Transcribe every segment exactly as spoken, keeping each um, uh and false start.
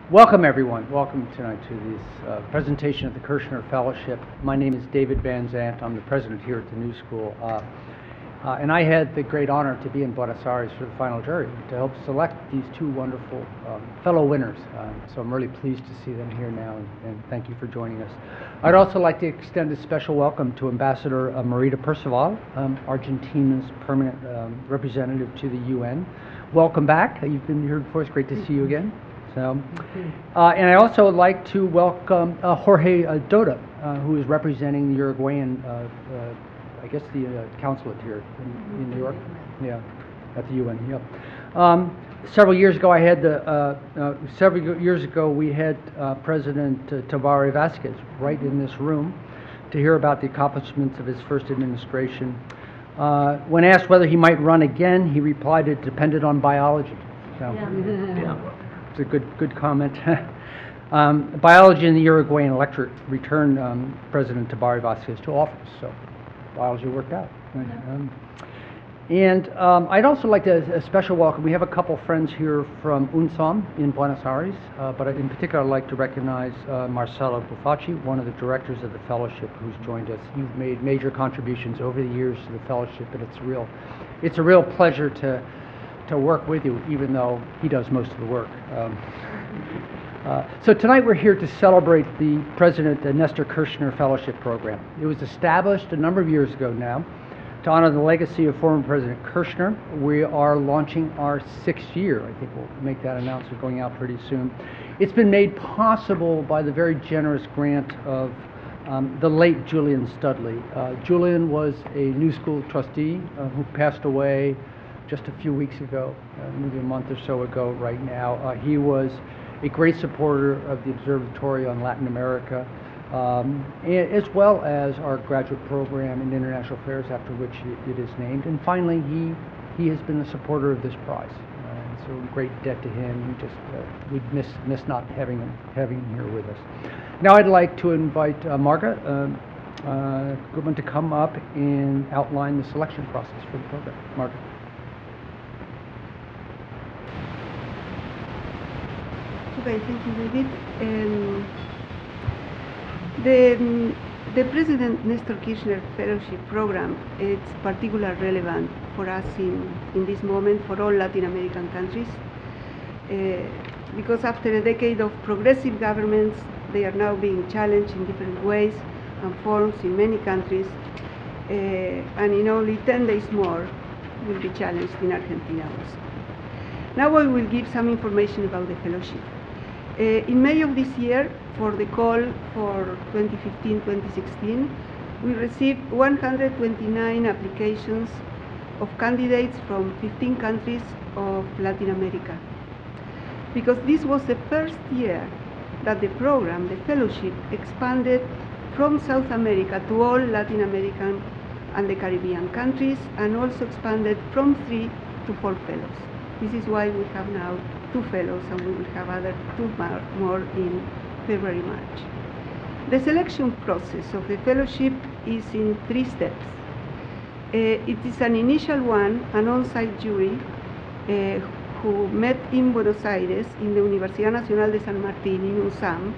Welcome, everyone. Welcome tonight to this uh, presentation of the Kirshner Fellowship. My name is David Van Zandt. I'm the president here at the New School. Uh, uh, and I had the great honor to be in Buenos Aires for the final jury to help select these two wonderful um, fellow winners. Uh, so I'm really pleased to see them here now, and, and thank you for joining us. I'd also like to extend a special welcome to Ambassador uh, María Perceval, um, Argentina's permanent um, representative to the U N. Welcome back. You've been here before. It's great to see you again. So, uh, and I also would like to welcome uh, Jorge uh, Dotta, uh, who is representing the Uruguayan, uh, uh, I guess the uh, consulate here in, in New York, yeah, at the U N. Yep. Um, several years ago, I had the uh, uh, several years ago we had uh, President uh, Tabaré Vázquez right in this room to hear about the accomplishments of his first administration. Uh, when asked whether he might run again, he replied it depended on biology. So, yeah. yeah. A good, good comment. um, biology in the Uruguayan electorate returned um, President Tabaré Vázquez to office, so biology worked out. Um, and um, I'd also like to a special welcome. We have a couple friends here from UNSOM in Buenos Aires, uh, but in particular, I'd like to recognize uh, Marcelo Bufacci, one of the directors of the fellowship, who's joined us. You've made major contributions over the years to the fellowship, and it's real, it's a real pleasure to. to work with you, even though he does most of the work. Um, uh, so tonight we're here to celebrate the President uh, Nestor Kirshner Fellowship Program. It was established a number of years ago now to honor the legacy of former President Kirshner. We are launching our sixth year. I think we'll make that announcement going out pretty soon. It's been made possible by the very generous grant of um, the late Julian Studley. Uh, Julian was a New School trustee uh, who passed away just a few weeks ago, uh, maybe a month or so ago right now. Uh, he was a great supporter of the Observatory on Latin America, um, and, as well as our graduate program in international affairs, after which it, it is named. And finally, he he has been a supporter of this prize. Uh, and so a great debt to him. We just uh, we'd miss miss not having him having him here with us. Now I'd like to invite uh, Marga uh, uh, Goodman to come up and outline the selection process for the program. Marga. Okay, thank you, David. Um, the, um, the President Nestor Kirchner Fellowship Program is particularly relevant for us in, in this moment for all Latin American countries uh, because after a decade of progressive governments, they are now being challenged in different ways and forms in many countries, uh, and in only ten days more will be challenged in Argentina also. Now I will give some information about the fellowship. Uh, in May of this year, for the call for twenty fifteen twenty sixteen, we received one hundred twenty-nine applications of candidates from fifteen countries of Latin America. Because this was the first year that the program, the fellowship, expanded from South America to all Latin American and the Caribbean countries, and also expanded from three to four fellows. This is why we have now two fellows, and we will have other two more in February, March. The selection process of the fellowship is in three steps. Uh, it is an initial one, an on-site jury uh, who met in Buenos Aires in the Universidad Nacional de San Martín in UNSAM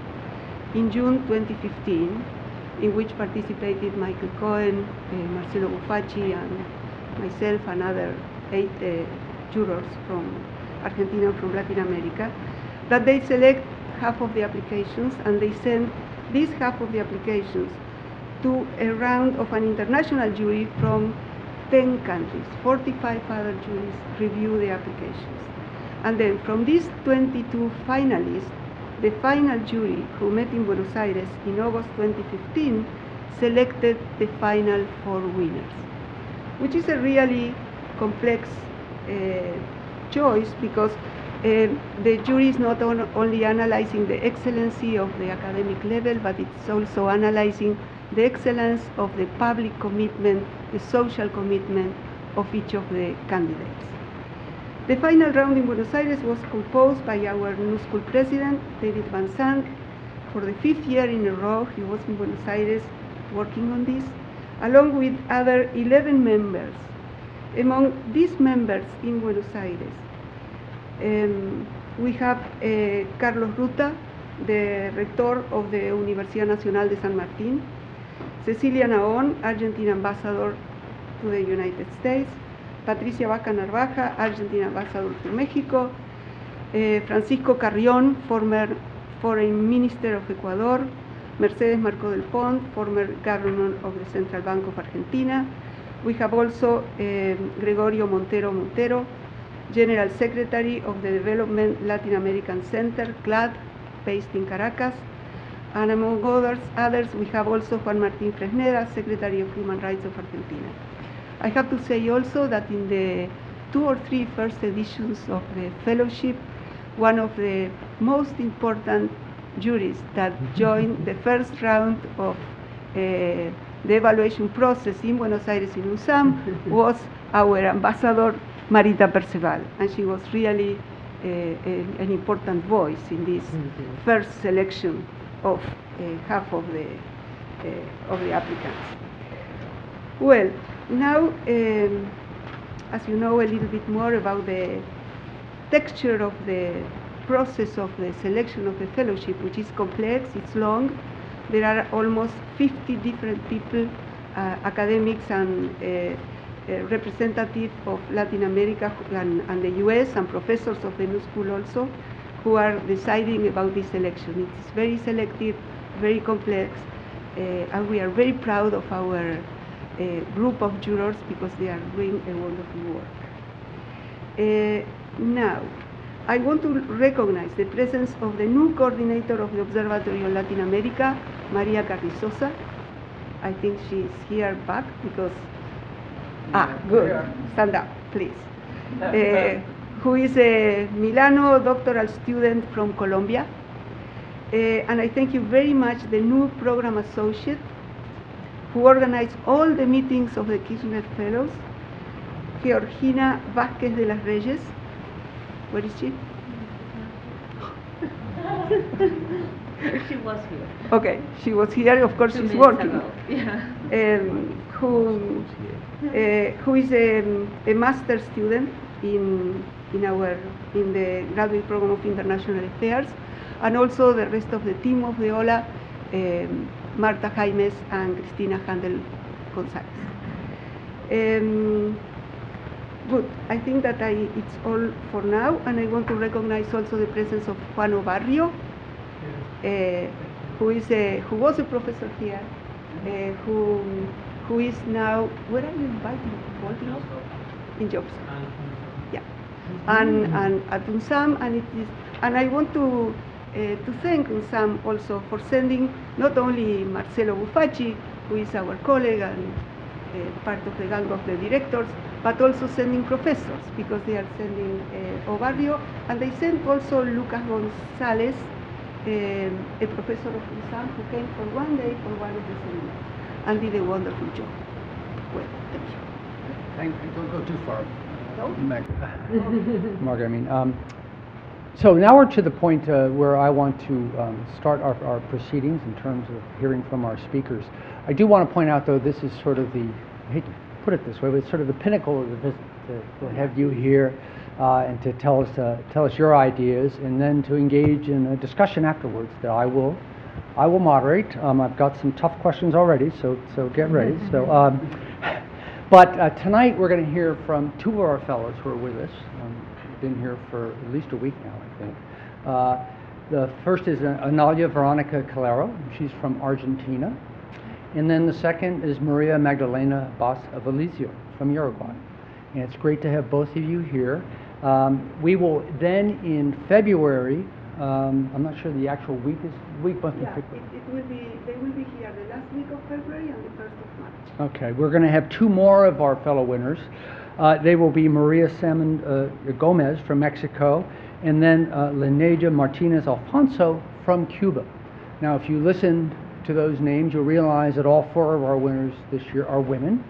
in June twenty fifteen, in which participated Michael Cohen, uh, Marcelo Bufacci, and myself, and other eight uh, jurors from Argentina, from Latin America, that they select half of the applications and they send this half of the applications to a round of an international jury from ten countries. forty-five other juries review the applications. And then from these twenty-two finalists, the final jury who met in Buenos Aires in August twenty fifteen selected the final four winners, which is a really complex uh, choice because uh, the jury is not on, only analyzing the excellency of the academic level, but it's also analyzing the excellence of the public commitment, the social commitment of each of the candidates. The final round in Buenos Aires was composed by our New School president, David Van Zandt. For the fifth year in a row, he was in Buenos Aires working on this, along with other eleven members. Among these members in Buenos Aires, um, We have uh, Carlos Ruta, the rector of the Universidad Nacional de San Martín, Cecilia Naón, Argentine ambassador to the United States, Patricia Vaca Narvaja, Argentine ambassador to Mexico, uh, Francisco Carrión, former foreign minister of Ecuador, Mercedes Marco del Pont, former governor of the Central Bank of Argentina. We have also uh, Gregorio Montero Montero, General Secretary of the Development Latin American Center, CLAD, based in Caracas. And among others, others, we have also Juan Martín Fresneda, Secretary of Human Rights of Argentina. I have to say also that in the two or three first editions of the fellowship, one of the most important juries that joined the first round of uh, the evaluation process in Buenos Aires in USAM was our ambassador Marita Perceval, and she was really uh, a, an important voice in this mm-hmm. first selection of uh, half of the uh, of the applicants. Well, now, um, as you know a little bit more about the texture of the process of the selection of the fellowship, which is complex, it's long. There are almost fifty different people, uh, academics and uh, uh, representatives of Latin America and, and the U S and professors of the New School also, who are deciding about this selection. It is very selective, very complex, uh, and we are very proud of our uh, group of jurors because they are doing a wonderful work. Uh, now, I want to recognize the presence of the new coordinator of the Observatory on Latin America, María Carrizosa. I think she is here back because, ah, good, stand up, please. Uh, who is a Milano doctoral student from Colombia. Uh, and I thank you very much, the new program associate, who organized all the meetings of the Kirchner Fellows, Georgina Vázquez de las Reyes. Where is she? She was here. Okay, she was here. Of course, Two she's working. ago. Yeah. Um, who, uh, who is a, a master student in in our in the graduate program of international affairs, and also the rest of the team of the O L A, um, Marta Jaimes and Cristina Handel Gonzalez. Um, Good. I think that I, it's all for now, and I want to recognize also the presence of Juan Obarrio, uh, who is a, who was a professor here, uh, who who is now, where are you inviting? Baltimore? In Jobs. Yeah, and and at UNSAM, and it is, and I want to uh, to thank UNSAM also for sending not only Marcelo Bufacci, who is our colleague and uh, part of the gang of the directors, but also sending professors, because they are sending uh, Obarrio, and they sent also Lucas Gonzalez, um, a professor of UNSAM, who came for one day for one of the seminars, and did a wonderful job. Well, thank you. Thank you. Don't go too far. No? Meg. Margaret, I mean. Um, so now we're to the point uh, where I want to um, start our, our proceedings in terms of hearing from our speakers. I do want to point out, though, this is sort of the, I hate to put it this way, but it's sort of the pinnacle of the visit to, to have you here uh, and to tell us uh, tell us your ideas, and then to engage in a discussion afterwards that I will I will moderate. Um, I've got some tough questions already, so so get ready. So, um, but uh, tonight we're going to hear from two of our fellows who are with us. Um, been here for at least a week now, I think. Uh, the first is uh, Analia Veronica Calero. She's from Argentina. And then the second is Maria Magdalena Bas of Alizio from Uruguay. And it's great to have both of you here. Um, we will then in February, um, I'm not sure the actual week is, week must be Yeah, it, it will be, they will be here the last week of February and the first of March. Okay, we're going to have two more of our fellow winners. Uh, they will be Maria Salmon uh, Gomez from Mexico, and then uh, Lineja Martinez Alfonso from Cuba. Now, if you listen to those names, you'll realize that all four of our winners this year are women.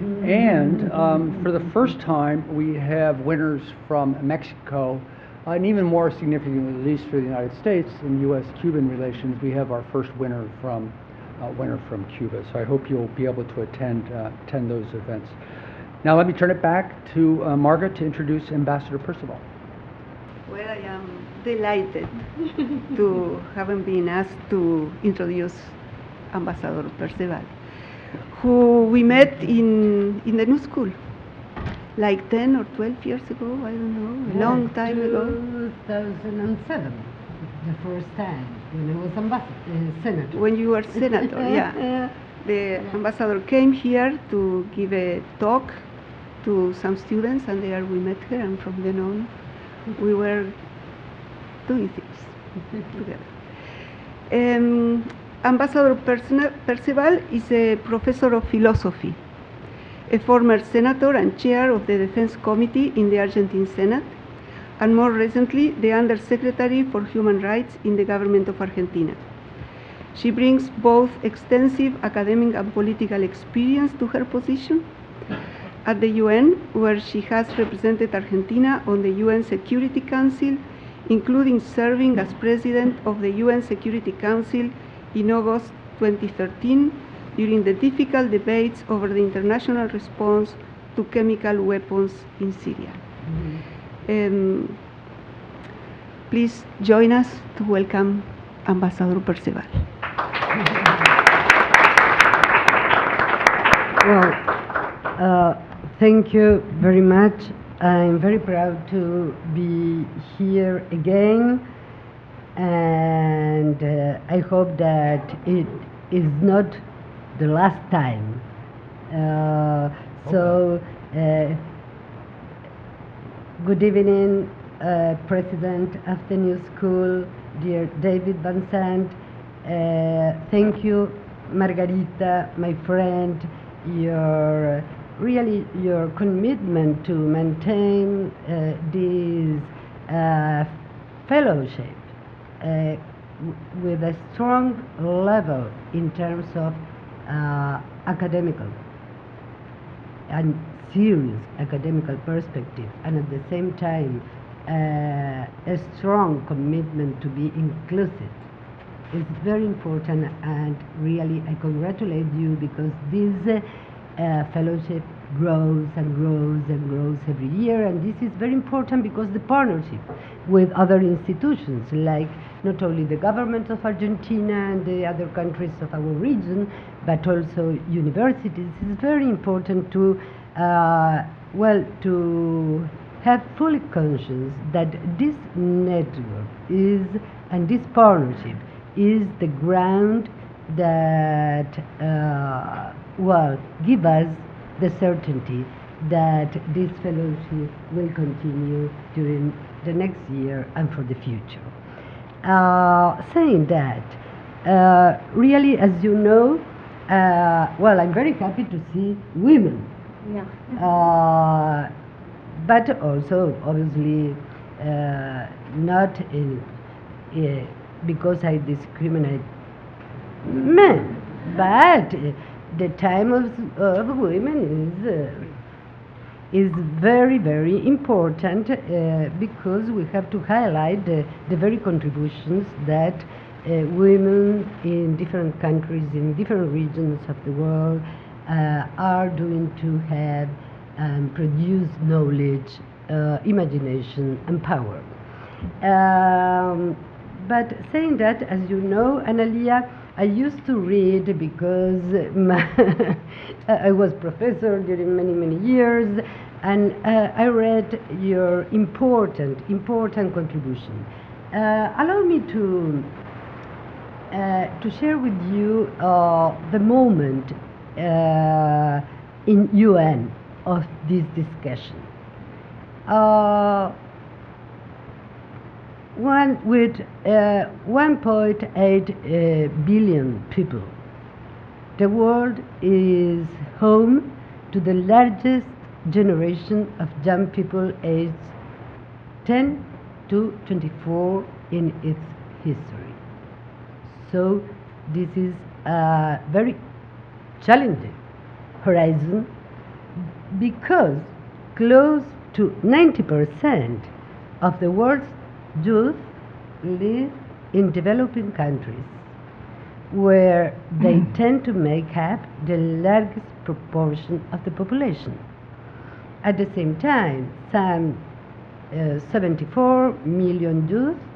And um, for the first time, we have winners from Mexico, uh, and even more significantly, at least for the United States, in U S Cuban relations, we have our first winner from uh, winner from Cuba. So I hope you'll be able to attend uh, attend those events. Now let me turn it back to uh, Margaret to introduce Ambassador Perceval. Well, I am delighted to having been asked to introduce Ambassador Perceval, who we met in, in the new school, like ten or twelve years ago, I don't know, a long time ago. two thousand seven, the first time, when I was ambassador, uh, senator. When you were senator, yeah. The ambassador came here to give a talk to some students, and there we met her, and from then on we were doing things together. Um, Ambassador Perce- Perceval is a professor of philosophy, a former senator and chair of the Defense Committee in the Argentine Senate, and more recently the Undersecretary for Human Rights in the government of Argentina. She brings both extensive academic and political experience to her position at the U N, where she has represented Argentina on the U N Security Council, including serving as president of the U N Security Council in August twenty thirteen during the difficult debates over the international response to chemical weapons in Syria. Mm-hmm. um, please join us to welcome Ambassador Perceval. Well, uh, thank you very much. I'm very proud to be here again, and uh, I hope that it is not the last time. Uh, so, uh, good evening, uh, President of the new school, dear David Van Zandt. Uh, thank you, Margarita, my friend, your really your commitment to maintain uh, this uh, fellowship uh, with a strong level in terms of uh, academical and serious academical perspective, and at the same time uh, a strong commitment to be inclusive. It's very important, and really I congratulate you, because this uh, uh, fellowship grows and grows and grows every year, and this is very important because the partnership with other institutions, like not only the government of Argentina and the other countries of our region, but also universities, is very important to, uh, well, to have fully conscious that this network is, and this partnership is the ground that, uh, well, give us the certainty that this fellowship will continue during the next year and for the future. Uh, saying that, uh, really, as you know, uh, well, I'm very happy to see women. Yeah. Uh, but also, obviously, uh, not in, uh, because I discriminate men, but uh, the time of, of women is uh, is very, very important, uh, because we have to highlight the, the very contributions that uh, women in different countries, in different regions of the world, uh, are doing to have and produce knowledge, uh, imagination, and power. Um, but saying that, as you know, Analia, I used to read because my I was professor during many, many years, and uh, I read your important, important contribution. Uh, allow me to uh, to share with you uh, the moment uh, in U N of this discussion. Uh, one with uh, one point eight uh, billion people, the world is home to the largest generation of young people aged ten to twenty-four in its history. So this is a very challenging horizon, because close to ninety percent of the world's youth live in developing countries, where they tend to make up the largest proportion of the population. At the same time, some uh, seventy-four million youth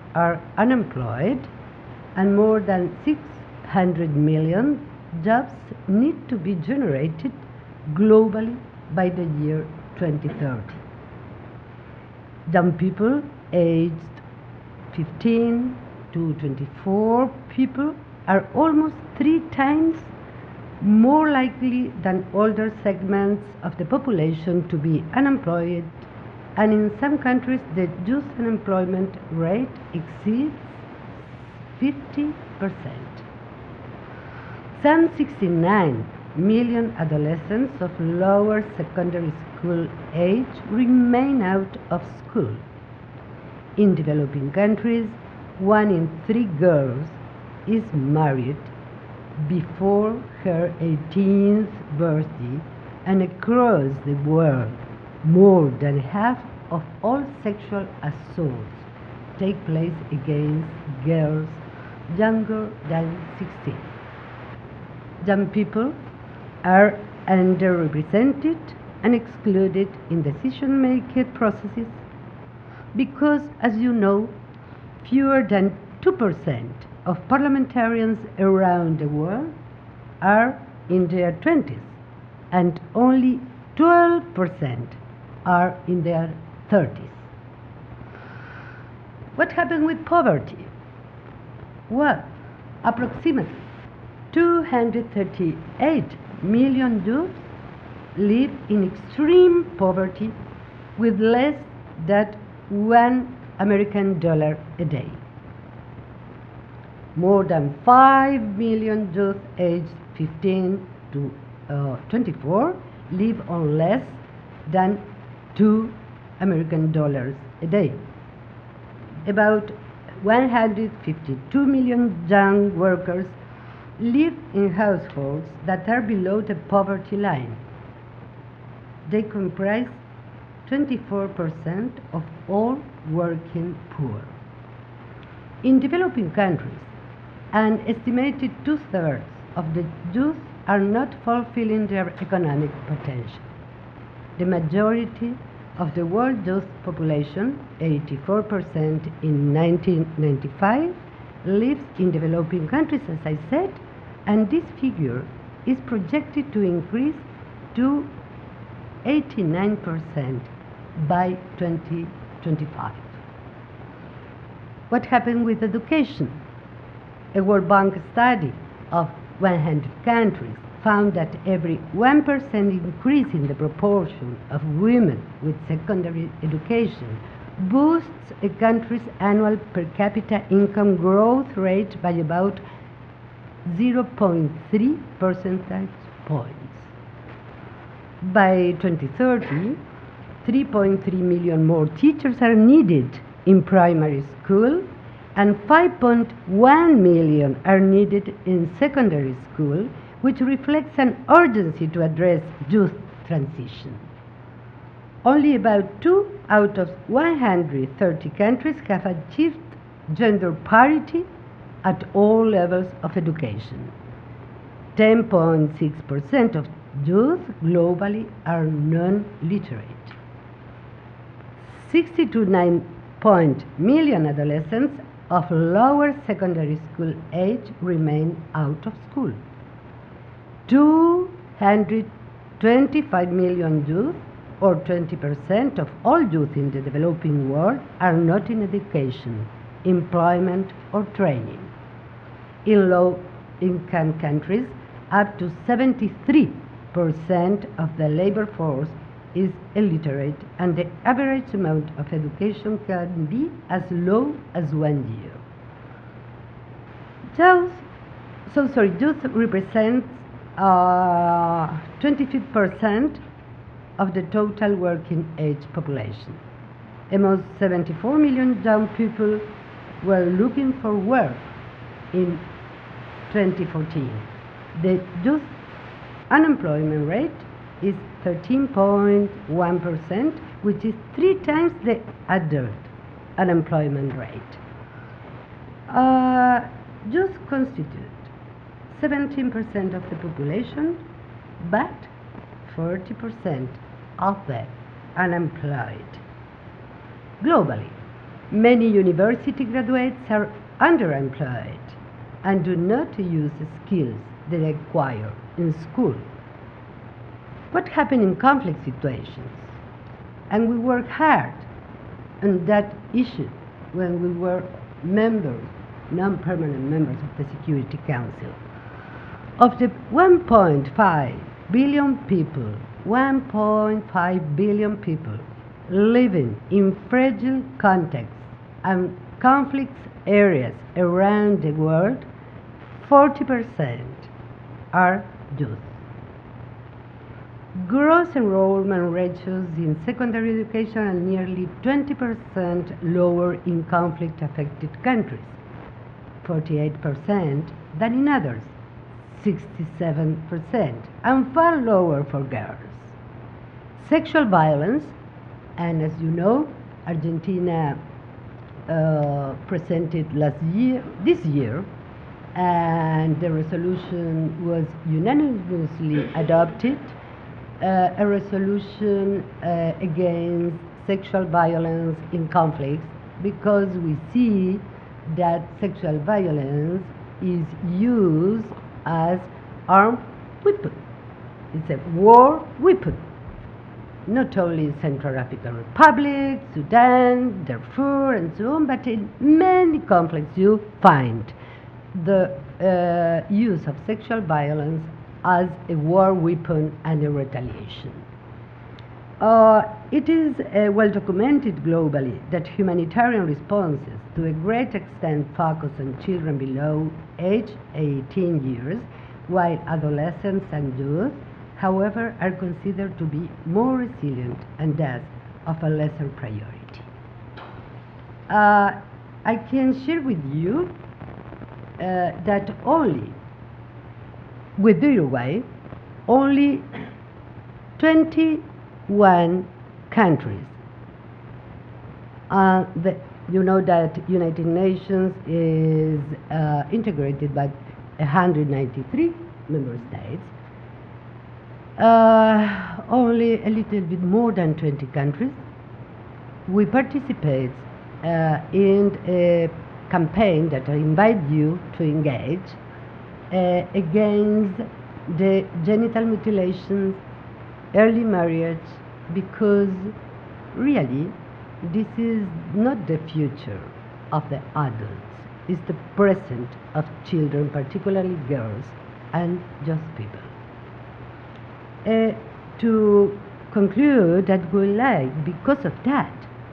are unemployed, and more than six hundred million jobs need to be generated globally by the year twenty thirty. Young people aged fifteen to twenty-four people are almost three times more likely than older segments of the population to be unemployed, and in some countries the youth unemployment rate exceeds fifty percent. Some sixty-nine million adolescents of lower secondary school age remain out of school. In developing countries, one in three girls is married before her eighteenth birthday, and across the world, more than half of all sexual assaults take place against girls younger than sixteen. Young people are underrepresented and excluded in decision-making processes because, as you know, fewer than two percent of parliamentarians around the world are in their twenties, and only twelve percent are in their thirties. What happened with poverty? Well, approximately two hundred thirty-eight million youths live in extreme poverty with less than one American dollar a day. More than five million youth aged fifteen to twenty-four live on less than two American dollars a day. About one hundred fifty-two million young workers live in households that are below the poverty line. They comprise twenty-four percent of all working poor. In developing countries, an estimated two-thirds of the youth are not fulfilling their economic potential. The majority of the world youth population, eighty-four percent in nineteen ninety-five, lives in developing countries, as I said, and this figure is projected to increase to eighty-nine percent by twenty twenty-five. What happened with education? A World Bank study of one hundred countries found that every one percent increase in the proportion of women with secondary education boosts a country's annual per capita income growth rate by about zero point three percentage points. By twenty thirty, three point three million more teachers are needed in primary school, and five point one million are needed in secondary school, which reflects an urgency to address youth transition. Only about two out of one hundred thirty countries have achieved gender parity at all levels of education. ten point six percent of youth globally are non-literate. sixty-two point nine million adolescents of lower secondary school age remain out of school. two hundred twenty-five million youth, or twenty percent of all youth in the developing world, are not in education, employment, or training. In low-income countries, up to seventy-three percent of the labor force is illiterate, and the average amount of education can be as low as one year. Youth, so sorry, youth represents uh, twenty-five percent of the total working age population. Almost seventy-four million young people were looking for work in twenty fourteen. The youth unemployment rate is thirteen point one percent, which is three times the adult unemployment rate. Uh, youth constitute seventeen percent of the population, but forty percent of the unemployed. Globally, Many university graduates are underemployed and do not use skills they acquire in school. What happens in conflict situations? And we work hard on that issue when we were members, non-permanent members of the Security Council. Of the one point five billion people, one point five billion people living in fragile contexts and conflict areas around the world, forty percent are youth. Gross enrollment ratios in secondary education are nearly twenty percent lower in conflict-affected countries, forty-eight percent than in others, sixty-seven percent, and far lower for girls. Sexual violence, and as you know, Argentina uh, presented last year, this year, and the resolution was unanimously adopted, uh, a resolution uh, against sexual violence in conflicts, because we see that sexual violence is used as armed weapon. It's a war weapon. Not only in Central African Republic, Sudan, Darfur, and so on, but in many conflicts you find the uh, use of sexual violence as a war weapon and a retaliation. Uh, it is uh, well documented globally that humanitarian responses to a great extent focus on children below age eighteen years, while adolescents and youth, however, are considered to be more resilient and thus of a lesser priority. Uh, I can share with you uh, that only with Uruguay, only twenty-one countries. Uh, the, you know that United Nations is uh, integrated by one hundred ninety-three member states. Uh, only a little bit more than twenty countries. We participate uh, in a campaign that I invite you to engage uh, against the genital mutilations, early marriage, because really this is not the future of the adults, it's the present of children, particularly girls and just people. Uh, to conclude, that we like, because of that,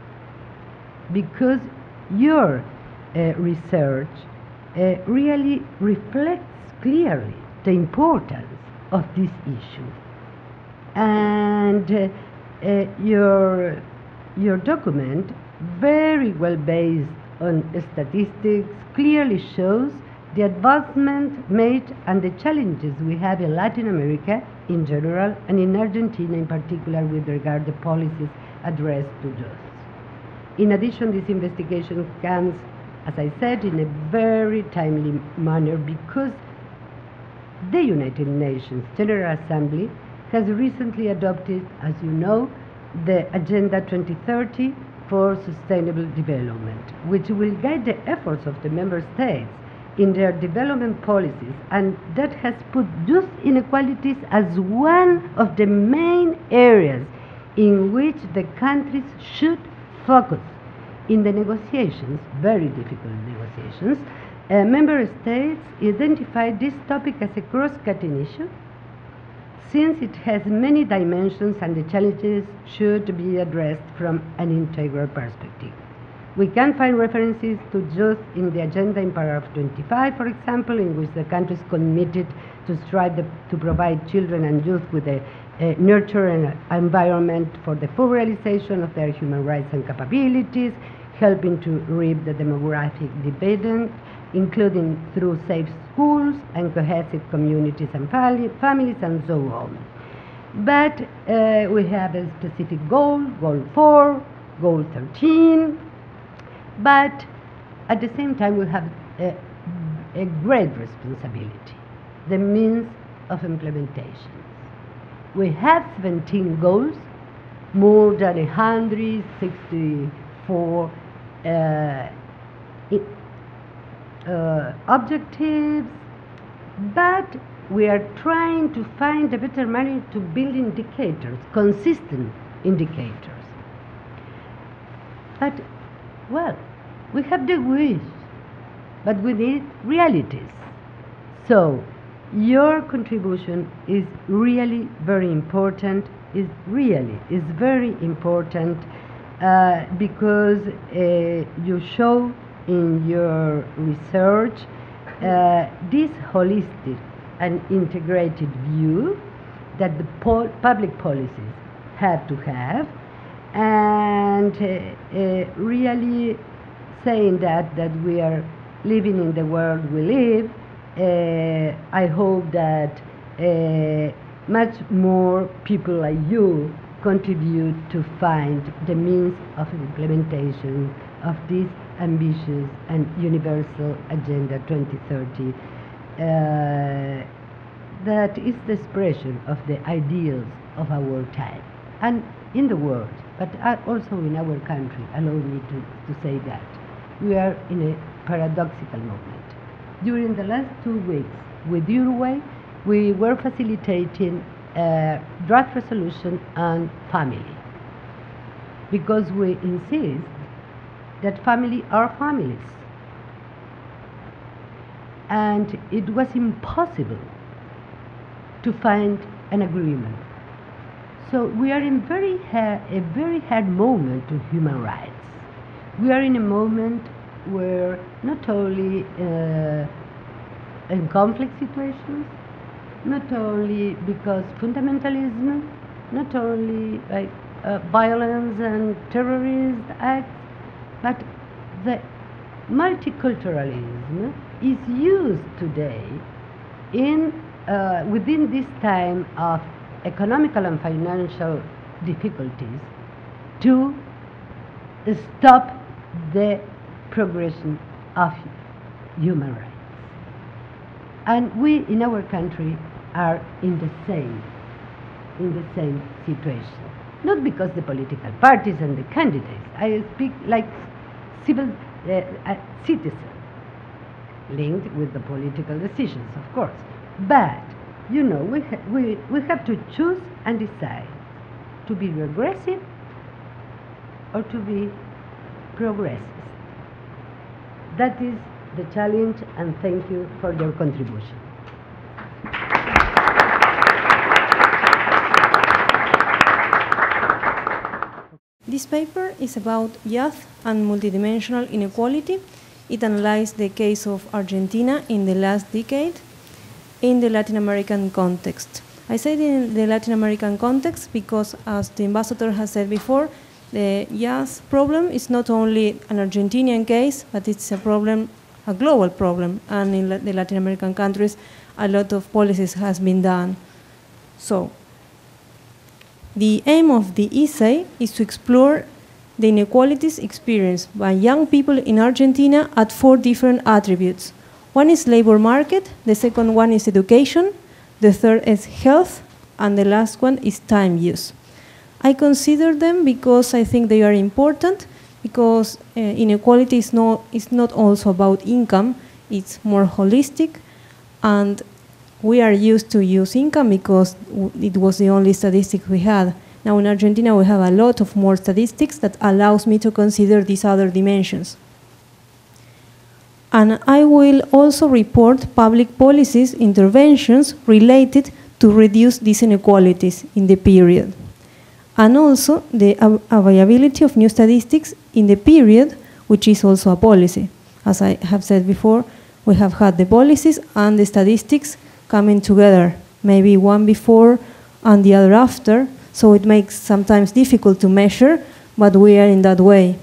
because your uh, research uh, really reflects clearly the importance of this issue, and uh, uh, your your document, very well based on statistics, clearly shows the advancement made and the challenges we have in Latin America in general and in Argentina in particular with regard to policies addressed to youth. In addition, this investigation comes, as I said, in a very timely manner because the United Nations General Assembly has recently adopted, as you know, the Agenda twenty thirty for Sustainable Development, which will guide the efforts of the member states in their development policies, and that has put youth inequalities as one of the main areas in which the countries should focus. In the negotiations, very difficult negotiations, uh, member states identified this topic as a cross-cutting issue, since it has many dimensions and the challenges should be addressed from an integral perspective. We can find references to youth in the agenda in paragraph twenty-five, for example, in which the countries committed to strive the, to provide children and youth with a, a nurture and environment for the full realization of their human rights and capabilities, helping to reap the demographic dividend, including through safe schools and cohesive communities and families and so on. But uh, we have a specific goal, goal four, goal thirteen, but at the same time we have a, a great responsibility, the means of implementation. We have seventeen goals, more than one hundred sixty-four uh, it, uh, objectives, but we are trying to find a better manner to build indicators, consistent indicators. But, well, we have the wish, but we need realities. So, your contribution is really very important, is really, is very important uh, because uh, you show in your research uh, this holistic and integrated view that the po public policies have to have, and uh, uh, really saying that, that we are living in the world we live. Uh, I hope that uh, much more people like you contribute to find the means of implementation of this ambitious and universal Agenda twenty thirty uh, that is the expression of the ideals of our time and in the world, but also in our country. Allow me to, to say that. We are in a paradoxical moment. During the last two weeks with Uruguay, we were facilitating uh, draft resolution on family, because we insist that family are families. And it was impossible to find an agreement. So we are in very a very hard moment to human rights. We are in a moment where not only uh, in conflict situations, not only because fundamentalism, not only like uh, violence and terrorist acts, but the multiculturalism is used today in uh, within this time of economical and financial difficulties to stop the progression of human rights. And we in our country are in the same in the same situation. Not because the political parties and the candidates, I speak like civil uh, uh, citizens, linked with the political decisions, of course. But, you know, we, ha we, we have to choose and decide to be regressive or to be progressive. That is the challenge, and thank you for your contribution. This paper is about youth and multidimensional inequality. It analyzed the case of Argentina in the last decade in the Latin American context. I said in the Latin American context because, as the ambassador has said before, the youth problem is not only an Argentinian case, but it's a problem, a global problem, and in the Latin American countries, a lot of policies has been done. So, the aim of the essay is to explore the inequalities experienced by young people in Argentina at four different attributes. One is labor market, the second one is education, the third is health, and the last one is time use. I consider them because I think they are important, because uh, inequality is not, is not also about income, it's more holistic, and we are used to use income because it was the only statistic we had. Now in Argentina we have a lot of more statistics that allows me to consider these other dimensions. And I will also report public policies interventions related to reduce these inequalities in the period. And also the availability of new statistics in the period, which is also a policy. As I have said before, we have had the policies and the statistics coming together, maybe one before and the other after, so it makes sometimes difficult to measure, but we are in that way.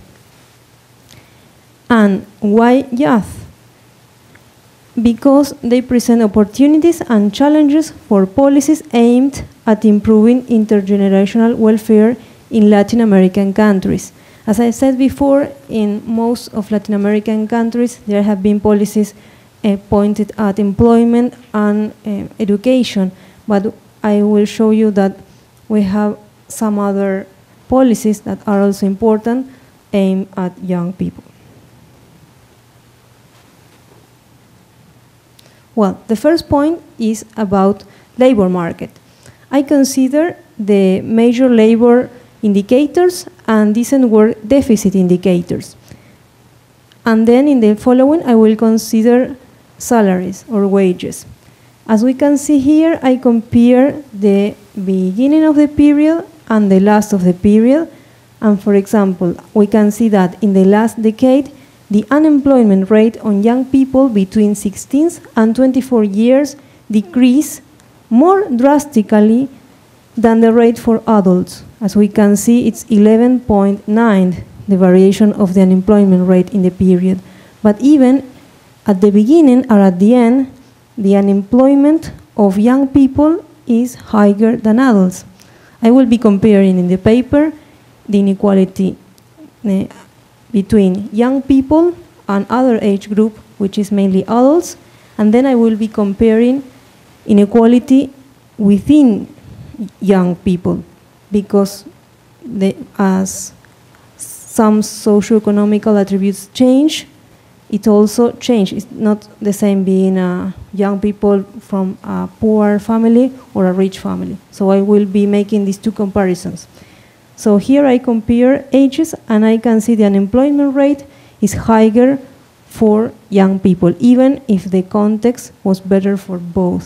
And why youth? Because they present opportunities and challenges for policies aimed at improving intergenerational welfare in Latin American countries. As I said before, in most of Latin American countries, there have been policies Uh, pointed at employment and uh, education, but I will show you that we have some other policies that are also important aimed at young people. Well, the first point is about labor market. I consider the major labor indicators and decent work deficit indicators. And then in the following, I will consider salaries or wages. As we can see here, I compare the beginning of the period and the last of the period. And for example, we can see that in the last decade, the unemployment rate on young people between sixteen and twenty-four years decreased more drastically than the rate for adults. As we can see, it's eleven point nine, the variation of the unemployment rate in the period. But even at the beginning or at the end, the unemployment of young people is higher than adults. I will be comparing in the paper the inequality uh, between young people and other age group, which is mainly adults, and then I will be comparing inequality within young people, because the, as some socioeconomical attributes change, it also changes. It's not the same being a young people from a poor family or a rich family. So I will be making these two comparisons. So here I compare ages, and I can see the unemployment rate is higher for young people, even if the context was better for both.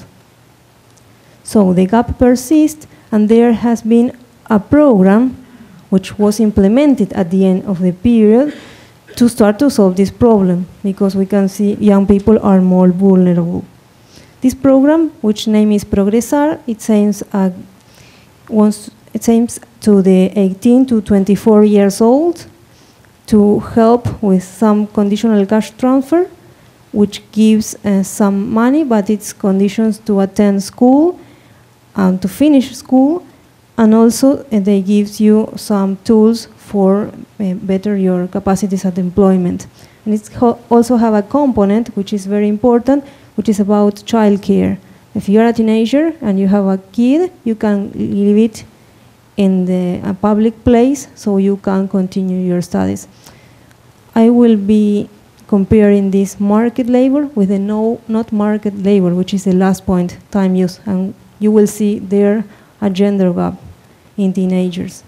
So the gap persists, and there has been a program which was implemented at the end of the period to start to solve this problem, because we can see young people are more vulnerable. This program, which name is Progresar, it aims, uh, wants, it aims to the eighteen to twenty-four years old to help with some conditional cash transfer, which gives uh, some money, but it's conditions to attend school and to finish school, and also uh, they give you some tools for uh, better your capacities at employment. And it also have a component which is very important, which is about childcare. If you're a teenager and you have a kid, you can leave it in the, a public place so you can continue your studies. I will be comparing this market labor with the no, not market labor, which is the last point, time use, and you will see there a gender gap in teenagers.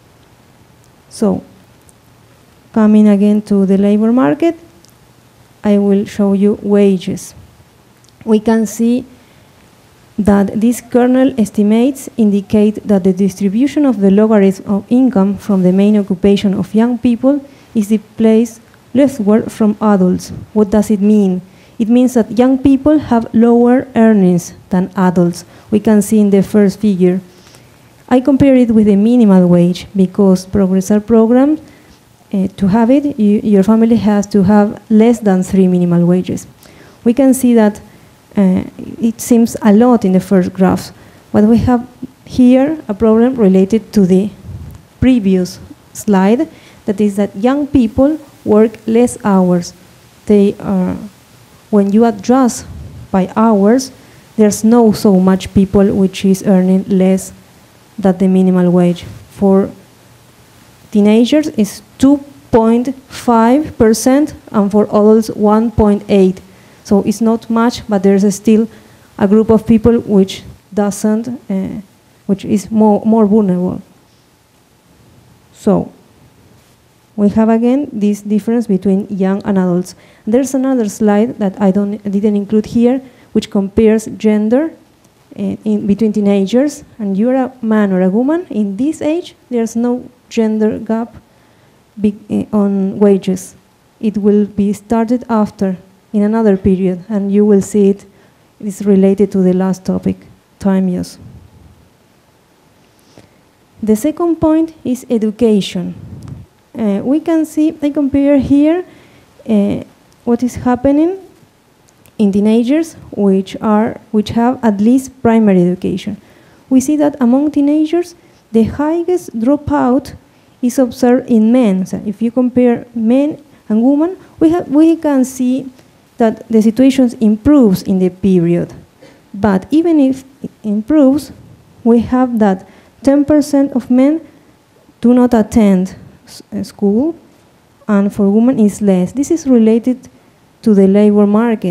So, coming again to the labor market, I will show you wages. We can see that these kernel estimates indicate that the distribution of the logarithm of income from the main occupation of young people is displaced leftward from adults. What does it mean? It means that young people have lower earnings than adults. We can see in the first figure. I compare it with the minimal wage, because Progresar program, uh, to have it, you, your family has to have less than three minimal wages. We can see that uh, it seems a lot in the first graph, but we have here a problem related to the previous slide, that is that young people work less hours. They are, when you adjust by hours, there's no so much people which is earning less than the minimal wage. For teenagers, it's two point five percent, and for adults, one point eight. So it's not much, but there's still a group of people which doesn't, uh, which is more, more vulnerable. So we have again this difference between young and adults. There's another slide that I don't, didn't include here, which compares gender uh, in between teenagers, and you're a man or a woman. In this age, there's no gender gap be, uh, on wages. It will be started after, in another period, and you will see it is related to the last topic, time use. The second point is education. Uh, we can see, I compare here uh, what is happening in teenagers which are which have at least primary education. We see that among teenagers, the highest dropout is observed in men. So if you compare men and women, we have we can see that the situation improves in the period. But even if it improves, we have that ten percent of men do not attend school, and for women is less. This is related to the labor market.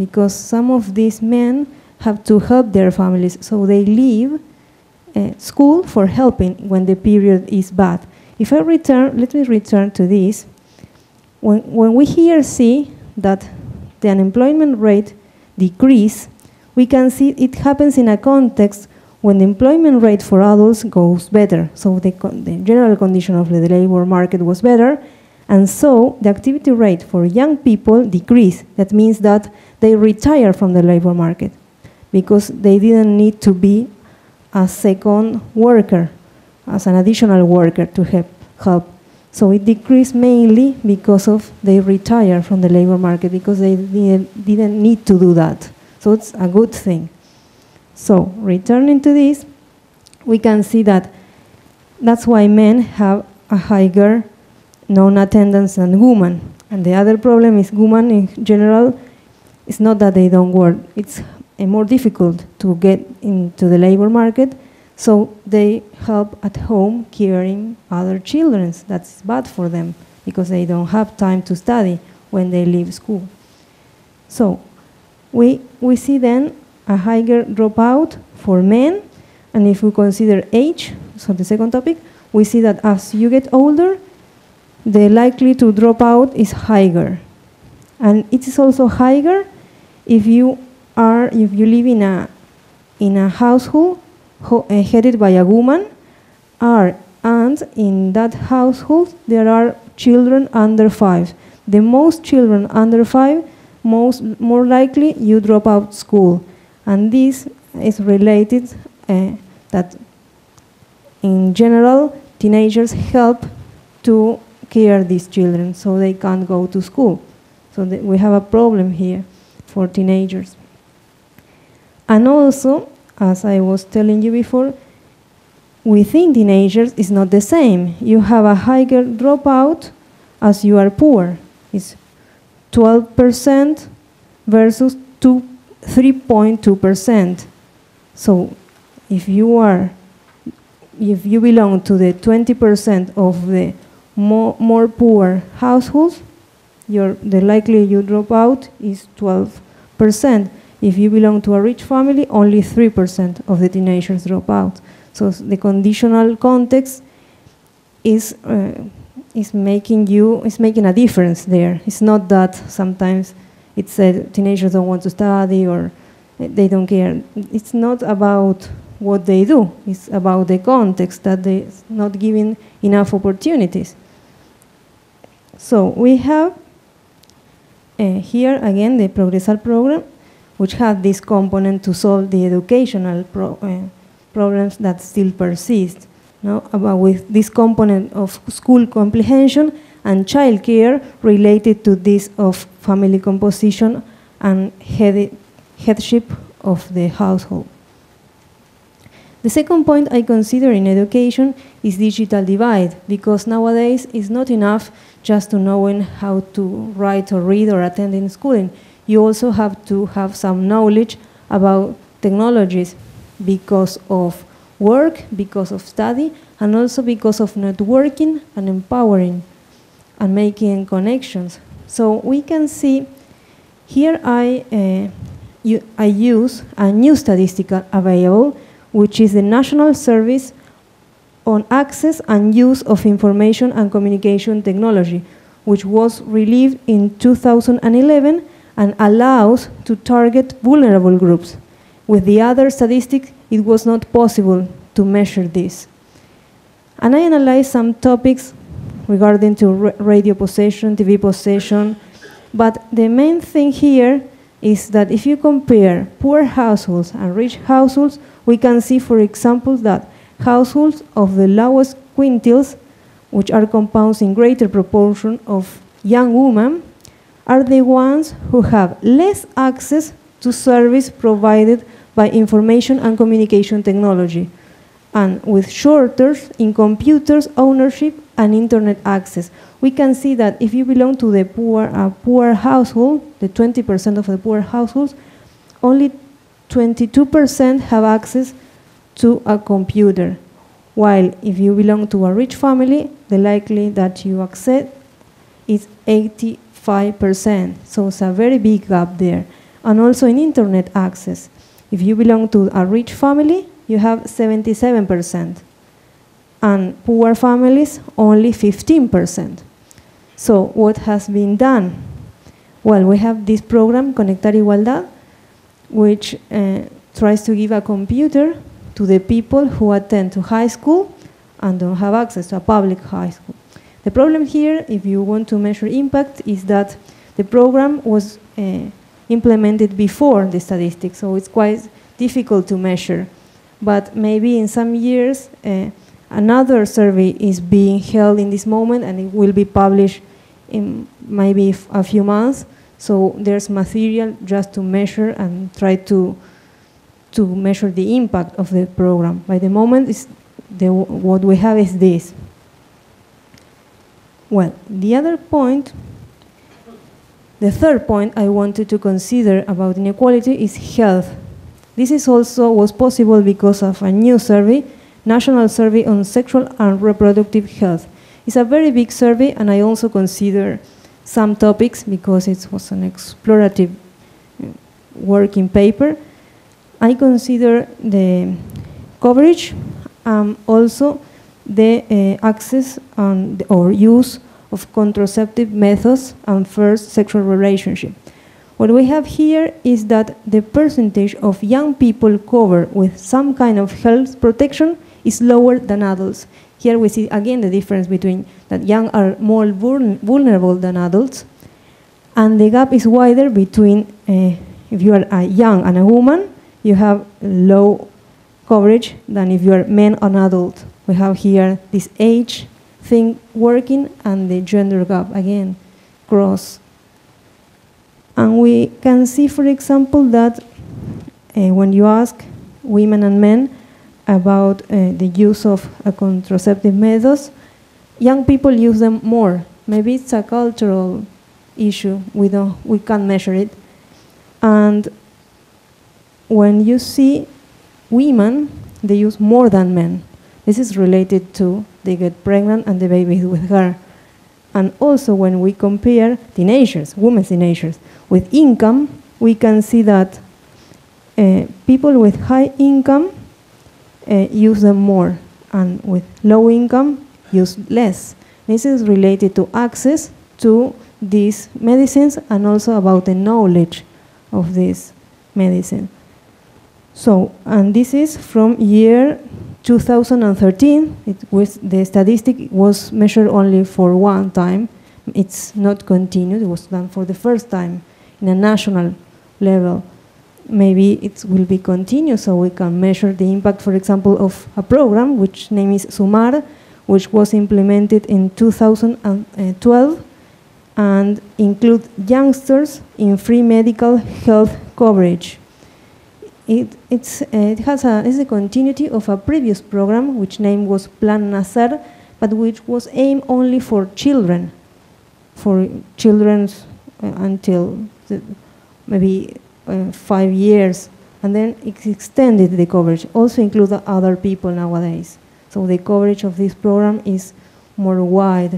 because some of these men have to help their families, so they leave uh, school for helping when the period is bad. If I return, let me return to this. When, when we here see that the unemployment rate decrease, we can see it happens in a context when the employment rate for adults goes better. So the, the general condition of the labor market was better, and so the activity rate for young people decreased. That means that they retire from the labor market because they didn't need to be a second worker, as an additional worker to help. help. So it decreased mainly because of they retire from the labor market because they didn't, didn't need to do that. So it's a good thing. So returning to this, we can see that that's why men have a higher non-attendance than women. And the other problem is women in general, it's not that they don't work, it's more difficult to get into the labor market, so they help at home caring other children. That's bad for them because they don't have time to study when they leave school. So we, we see then a higher dropout for men, and if we consider age, so the second topic, we see that as you get older, the likely to drop out is higher. And it is also higher if you are, if you live in a, in a household ho, uh, headed by a woman, are, and in that household there are children under five. The most children under five, most, more likely you drop out school. And this is related uh, that in general, teenagers help to care these children so they can't go to school. So we have a problem here for teenagers. And also, as I was telling you before, within teenagers it's not the same. You have a higher dropout as you are poor. It's twelve percent versus three point two percent. So if you are, if you belong to the twenty percent of the more, more poor households, your, the likely you drop out is twelve percent. If you belong to a rich family, only three percent of the teenagers drop out. So the conditional context is, uh, is making you, is making a difference there. It's not that sometimes it's said teenagers don't want to study or they don't care. It's not about what they do. It's about the context that they're not giving enough opportunities. So we have uh, here again the Progresar program, which had this component to solve the educational pro, uh, problems that still persist. No? About with this component of school comprehension and childcare related to this of family composition and head, headship of the household. The second point I consider in education is digital divide, because nowadays it's not enough just to knowing how to write or read or attending schooling. You also have to have some knowledge about technologies because of work, because of study, and also because of networking and empowering and making connections. So we can see here I, uh, you, I use a new statistical available, which is the National Service on Access and Use of Information and Communication Technology, which was released in two thousand eleven and allows to target vulnerable groups. With the other statistics, it was not possible to measure this. And I analyzed some topics regarding to radio possession, T V possession, but the main thing here is that if you compare poor households and rich households, we can see, for example, that households of the lowest quintiles, which are composed in greater proportion of young women, are the ones who have less access to service provided by information and communication technology, and with shorters in computers ownership and internet access. We can see that if you belong to the poor, uh, poor household, the twenty percent of the poor households, only twenty-two percent have access to a computer, while if you belong to a rich family, the likely that you accept is eighty-five percent. So it's a very big gap there. and also in internet access. If you belong to a rich family, you have seventy-seven percent, and poor families only fifteen percent. So what has been done? Well, we have this program, Conectar Igualdad, which uh, tries to give a computer to the people who attend to high school and don't have access to a public high school. The problem here, if you want to measure impact, is that the program was uh, implemented before the statistics, so it's quite difficult to measure. But maybe in some years, uh, another survey is being held in this moment, and it will be published in maybe a few months. So there's material just to measure and try to to measure the impact of the program. By the moment, is the, what we have is this. Well, the other point, the third point I wanted to consider about inequality is health. This is also was possible because of a new survey, National Survey on Sexual and Reproductive Health. It's a very big survey, and I also consider some topics because it was an explorative working paper. I consider the coverage, um, also the uh, access and, or use of contraceptive methods and first sexual relationship. What we have here is that the percentage of young people covered with some kind of health protection is lower than adults. Here we see again the difference between that young are more vulnerable than adults, and the gap is wider between uh, if you are a young and a woman, you have low coverage than if you are men and adult. We have here this age thing working and the gender gap again cross. And we can see, for example, that uh, when you ask women and men about uh, the use of uh, contraceptive methods, young people use them more. Maybe it's a cultural issue, we, don't, we can't measure it. And when you see women, they use more than men. This is related to they get pregnant and the baby with her. And also when we compare teenagers, women teenagers, with income, we can see that uh, people with high income uh, use them more, and with low income use less. This is related to access to these medicines and also about the knowledge of this medicine. So, and this is from year two thousand thirteen. It was, the statistic was measured only for one time. It's not continued. It was done for the first time in a national level. Maybe it will be continued so we can measure the impact, for example, of a program which name is SUMAR, which was implemented in two thousand twelve and include youngsters in free medical health coverage. It, it's, uh, it has a, it's a continuity of a previous program which name was Plan Nacer, but which was aimed only for children, for children uh, until the, maybe uh, five years, and then it extended the coverage, also include other people nowadays. So the coverage of this program is more wide.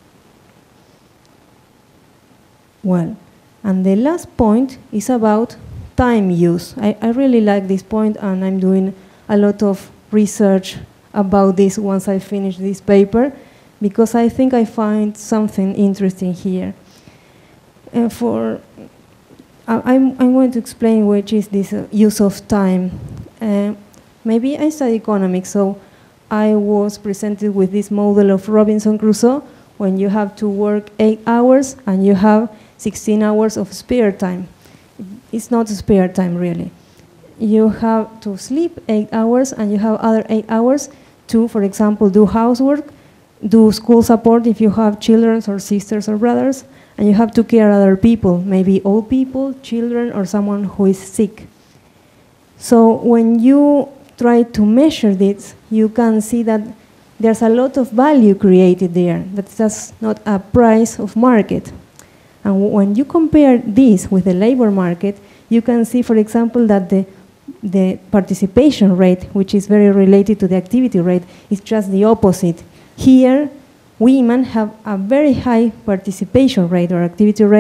Well, and the last point is about time use. I, I really like this point, and I'm doing a lot of research about this once I finish this paper, because I think I find something interesting here. Uh, for, uh, I'm, I'm going to explain which is this uh, use of time. Uh, maybe I study economics, so I was presented with this model of Robinson Crusoe, when you have to work eight hours and you have sixteen hours of spare time. It's not spare time, really. You have to sleep eight hours and you have other eight hours to, for example, do housework, do school support if you have children or sisters or brothers, and you have to care other people, maybe old people, children, or someone who is sick. So when you try to measure this, you can see that there's a lot of value created there. That's just not a price of market. And when you compare this with the labor market, you can see, for example, that the, the participation rate, which is very related to the activity rate, is just the opposite. Here, women have a very high participation rate or activity rate,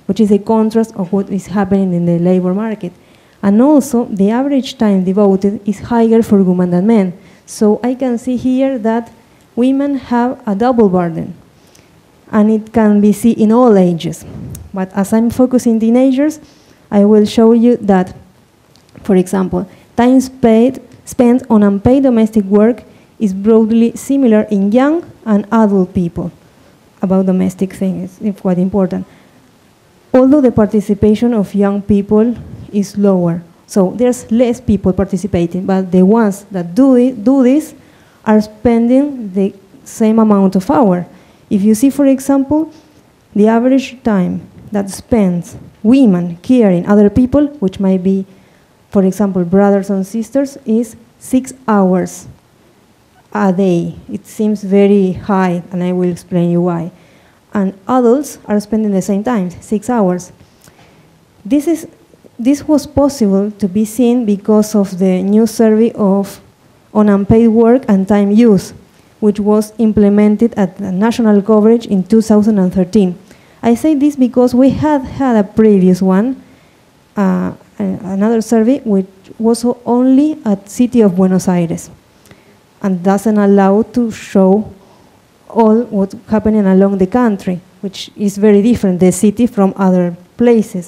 which is a contrast of what is happening in the labor market. And also, the average time devoted is higher for women than men. So I can see here that women have a double burden, and it can be seen in all ages. But as I'm focusing teenagers, I will show you that, for example, time spent, spent on unpaid domestic work is broadly similar in young and adult people. About domestic things, it's quite important. Although the participation of young people is lower. So there's less people participating, but the ones that do, it, do this are spending the same amount of hours. If you see, for example, the average time that spends women caring other people, which might be, for example, brothers and sisters, is six hours a day. It seems very high, and I will explain you why. And adults are spending the same time, six hours. This is this was possible to be seen because of the new survey of on unpaid work and time use, which was implemented at the national coverage in two thousand thirteen. I say this because we had had a previous one, uh, another survey, which was only at City of Buenos Aires, and doesn't allow to show all what's happening along the country, which is very different, the city from other places.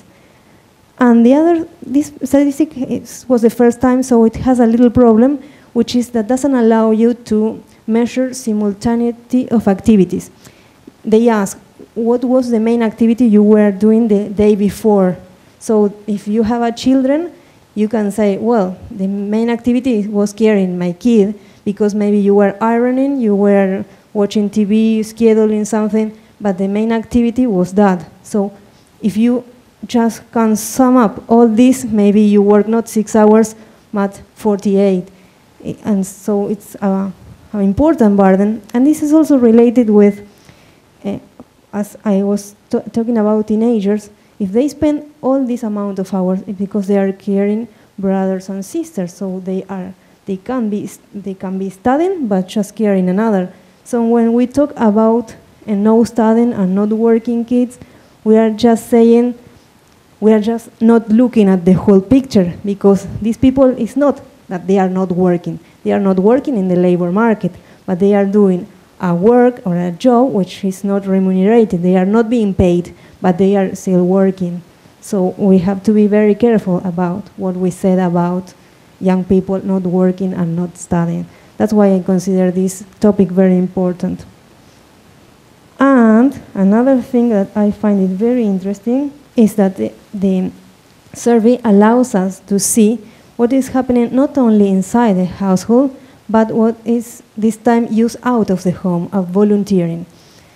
And the other, this statistic is, was the first time, so it has a little problem, which is that doesn't allow you to measure simultaneity of activities. They ask, what was the main activity you were doing the day before? So if you have a children, you can say, well, the main activity was caring my kid, because maybe you were ironing, you were watching T V, scheduling something, but the main activity was that. So if you just can sum up all this, maybe you work not six hours, but forty-eight. And so it's a, an important burden. And this is also related with, uh, as I was talking about teenagers, if they spend all this amount of hours, it's because they are caring brothers and sisters, so they are they can be they can be studying, but just caring another. So when we talk about uh, no studying and not working kids, we are just saying, we are just not looking at the whole picture, because these people, it's not that they are not working. They are not working in the labor market, but they are doing a work or a job which is not remunerated. They are not being paid, but they are still working. So we have to be very careful about what we said about young people not working and not studying. That's why I consider this topic very important. And another thing that I find it very interesting is that the, the survey allows us to see what is happening not only inside the household, but what is this time used out of the home, of volunteering.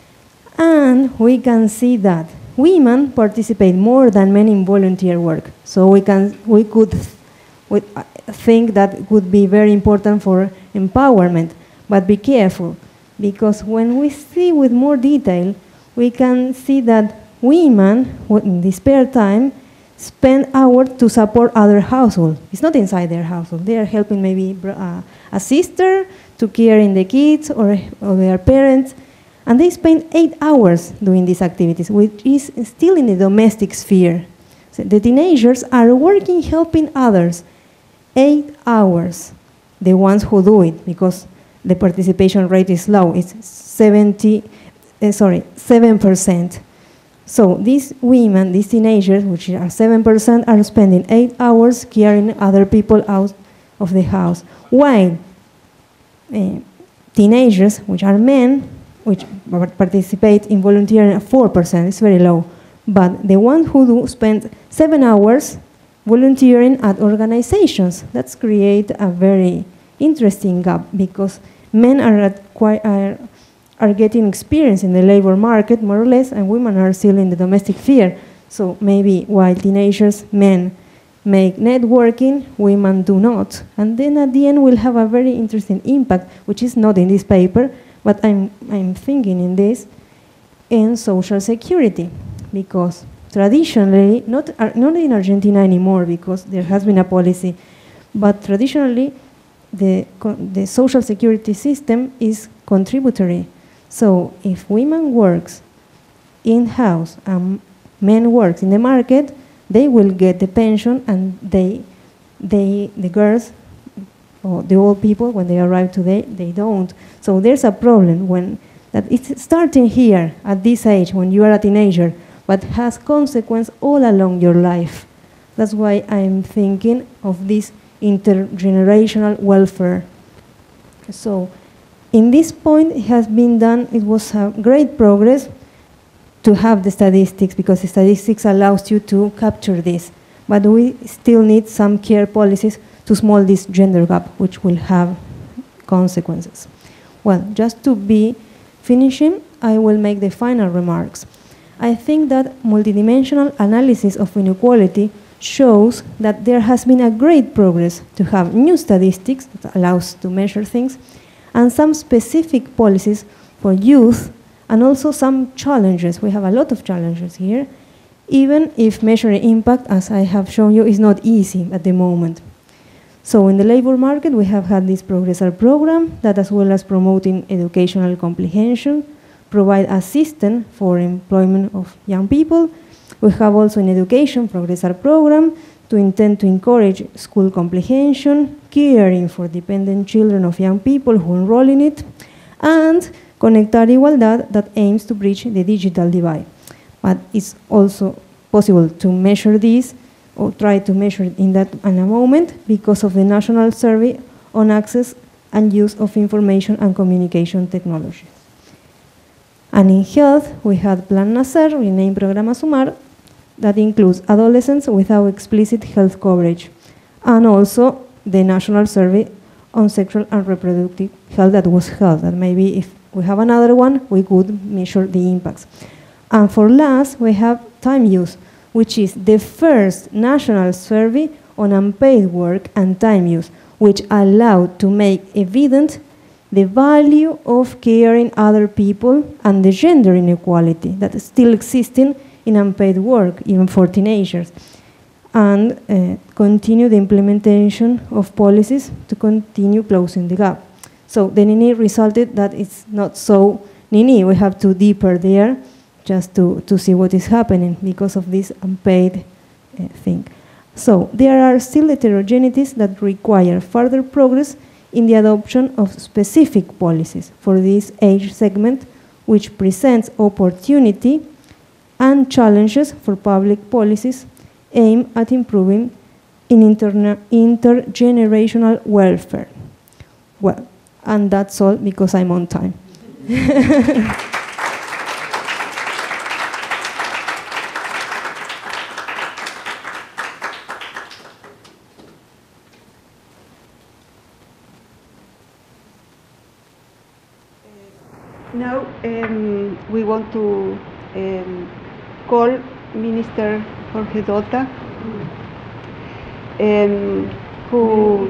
And we can see that women participate more than men in volunteer work. So we, can, we could we think that would be very important for empowerment, but be careful, because when we see with more detail, we can see that women, in the spare time, spend hours to support other households. It's not inside their household. They are helping maybe uh, a sister to care in the kids or, or their parents, and they spend eight hours doing these activities, which is still in the domestic sphere. So the teenagers are working, helping others, eight hours, the ones who do it, because the participation rate is low. It's seventy, uh, sorry, seven percent. So these women, these teenagers, which are seven percent, are spending eight hours carrying other people out of the house, while uh, teenagers, which are men, which participate in volunteering at four percent, it's very low. But the ones who do spend seven hours volunteering at organizations, that's create a very interesting gap, because men are, at quite, are, are getting experience in the labor market, more or less, and women are still in the domestic sphere. So maybe while teenagers, men make networking, women do not. And then at the end we'll have a very interesting impact, which is not in this paper, but I'm, I'm thinking in this, in social security, because traditionally, not, uh, not in Argentina anymore, because there has been a policy, but traditionally the, the social security system is contributory. So if women works in-house and men works in the market, they will get the pension, and they, they, the girls, or the old people, when they arrive today, they don't. So there's a problem when that it's starting here at this age when you are a teenager, but has consequence all along your life. That's why I'm thinking of this intergenerational welfare. So in this point, it has been done, it was a great progress to have the statistics, because the statistics allows you to capture this. But we still need some care policies to small this gender gap, which will have consequences. Well, just to be finishing, I will make the final remarks. I think that multidimensional analysis of inequality shows that there has been a great progress to have new statistics that allows to measure things, and some specific policies for youth, and also some challenges. We have a lot of challenges here, even if measuring impact, as I have shown you, is not easy at the moment. So in the labor market, we have had this Progressar program that, as well as promoting educational comprehension, provide assistance for employment of young people. We have also an education Progressar program to intend to encourage school comprehension, caring for dependent children of young people who enroll in it, and Conectar Igualdad that aims to bridge the digital divide. But it's also possible to measure this, or try to measure it in that in a moment, because of the National Survey on Access and Use of Information and Communication Technologies. And in health, we had Plan Nacer, renamed Programa Sumar, that includes adolescents without explicit health coverage, and also the National Survey on Sexual and Reproductive Health that was held, that maybe if we have another one, we could measure the impacts. And for last, we have time use, which is the first national survey on unpaid work and time use, which allowed to make evident the value of caring other people and the gender inequality that is still existing in unpaid work, even for teenagers, and uh, continue the implementation of policies to continue closing the gap. So the Nini resulted that it's not so Nini, we have to deeper there just to, to see what is happening because of this unpaid uh, thing. So there are still heterogeneities that require further progress in the adoption of specific policies for this age segment, which presents opportunity and challenges for public policies aimed at improving in interna intergenerational welfare. Well, and that's all because I'm on time. Now um, we want to um, call Minister Jorge Dotta, um, who,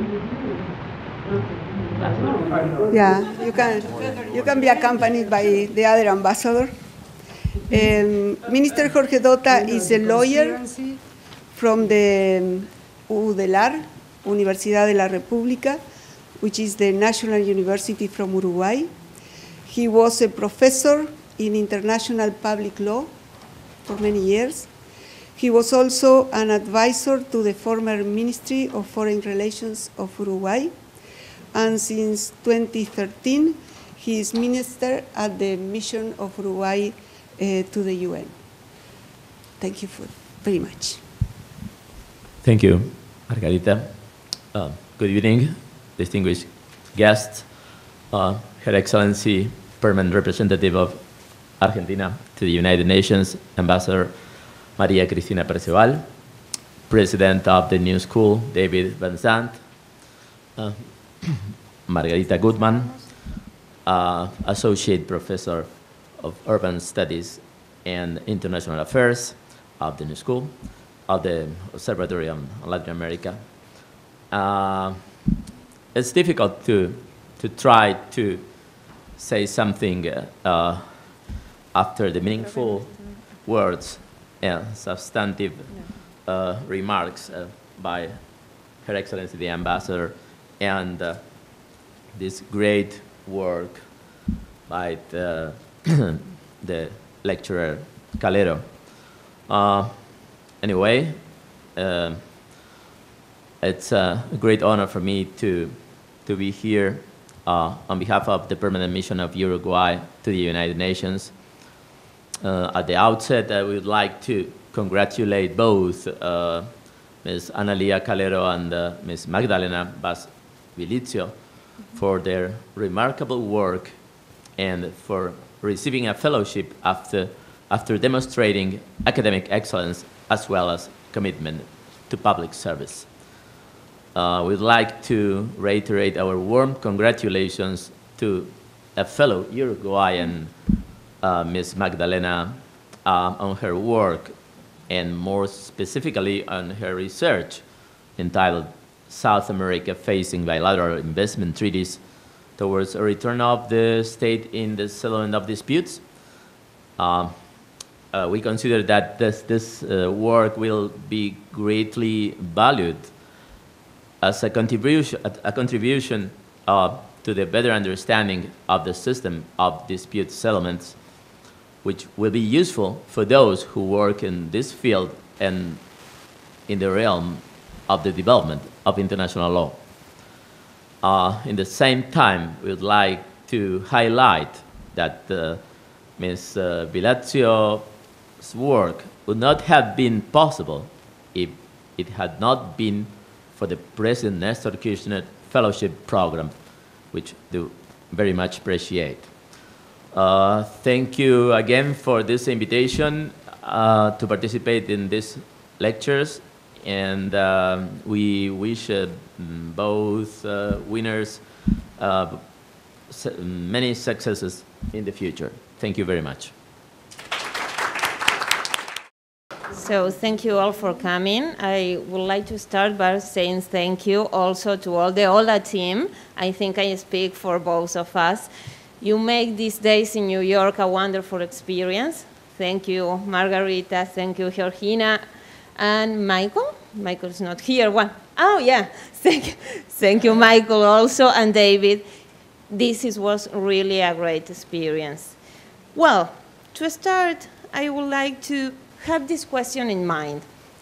yeah, you can you can be accompanied by the other ambassador. Um, Minister Jorge Dotta is a lawyer from the U D E L A R, Universidad de la República, which is the national university from Uruguay. He was a professor in international public law for many years. He was also an advisor to the former Ministry of Foreign Relations of Uruguay. And since twenty thirteen, he is minister at the mission of Uruguay uh, to the U N. Thank you for, very much. Thank you, Margarita. Uh, good evening, distinguished guests, uh, Her Excellency, Permanent Representative of Argentina to the United Nations, Ambassador María Cristina Perceval, President of the New School, David Van Zandt, uh, Margarita Goodman, uh, Associate Professor of Urban Studies and International Affairs of the New School, of the Observatory on Latin America. Uh, it's difficult to, to try to say something uh, uh, after the meaningful words and substantive uh, remarks uh, by Her Excellency the Ambassador, and uh, this great work by the, the lecturer Calero. Uh, anyway, uh, it's a great honor for me to, to be here uh, on behalf of the Permanent Mission of Uruguay to the United Nations. Uh, at the outset, I would like to congratulate both uh, Miz Analia Calero and uh, Miz Magdalena Vilizio for their remarkable work and for receiving a fellowship after, after demonstrating academic excellence as well as commitment to public service. Uh, we'd like to reiterate our warm congratulations to a fellow Uruguayan, uh, Miz Magdalena, uh, on her work and more specifically on her research entitled South America Facing Bilateral Investment Treaties Towards a Return of the State in the Settlement of Disputes. Uh, uh, we consider that this, this uh, work will be greatly valued as a contribution, a contribution uh, to the better understanding of the system of dispute settlements, which will be useful for those who work in this field and in the realm of the development of international law. Uh, in the same time, we would like to highlight that uh, Miz Uh, Vilizio's work would not have been possible if it had not been for the President Nestor Kirchner Fellowship Program, which do very much appreciate. Uh, thank you again for this invitation uh, to participate in these lectures, and uh, we wish uh, both uh, winners uh, many successes in the future. Thank you very much. So thank you all for coming. I would like to start by saying thank you also to all the O L A team. I think I speak for both of us. You make these days in New York a wonderful experience. Thank you, Margarita. Thank you, Georgina. And Michael? Michael's not here. One. Oh, yeah. Thank you, thank you, Michael, also, and David. This is, was really a great experience. Well, to start, I would like to have this question in mind.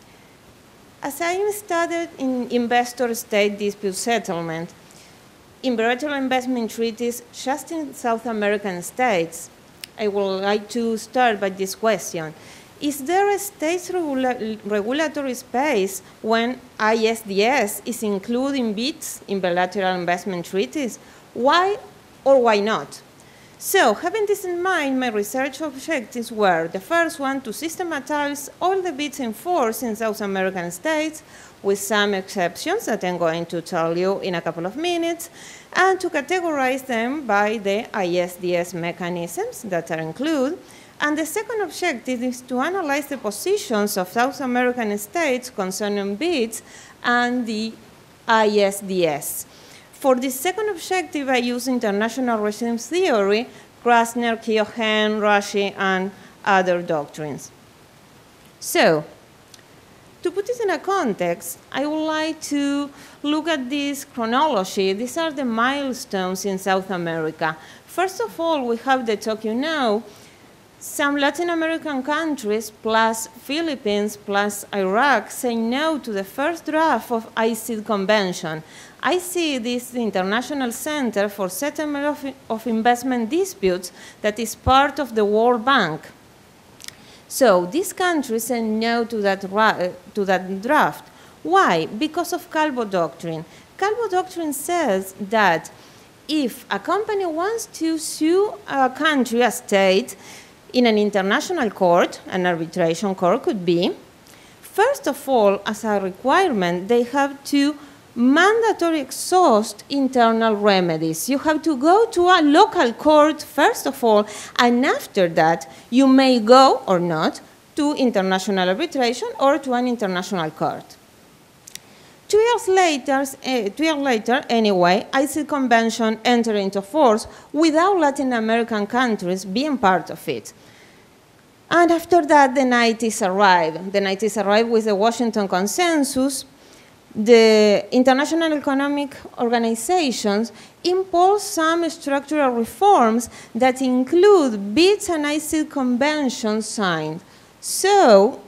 As I studied in investor-state dispute settlement, in bilateral investment treaties just in South American states, I would like to start by this question. Is there a state regula regulatory space when I S D S is including bids in bilateral investment treaties? Why or why not? So, having this in mind, my research objectives were the first one, to systematize all the bids in force in South American states, with some exceptions that I'm going to tell you in a couple of minutes, and to categorize them by the I S D S mechanisms that are included. And the second objective is to analyze the positions of South American states concerning bids and the I S D S. For this second objective, I use international regimes theory, Krasner, Keohane, Rashi, and other doctrines. So, to put this in a context, I would like to look at this chronology. These are the milestones in South America. First of all, we have the Tokyo Now. Some Latin American countries, plus Philippines, plus Iraq, say no to the first draft of I C I D Convention. I C I D is the International Center for Settlement of, of Investment Disputes that is part of the World Bank. So these countries say no to that, to that draft. Why? Because of Calvo Doctrine. Calvo Doctrine says that if a company wants to sue a country, a state, in an international court, an arbitration court could be, first of all, as a requirement, they have to mandatory exhaust internal remedies. You have to go to a local court, first of all, and after that, you may go or not to international arbitration or to an international court. Two years later, uh, two years later, anyway, I C I D Convention entered into force without Latin American countries being part of it. And after that, the nineties arrived. The nineties arrived with the Washington Consensus. The international economic organizations imposed some structural reforms that include bids and I C I D conventions signed. So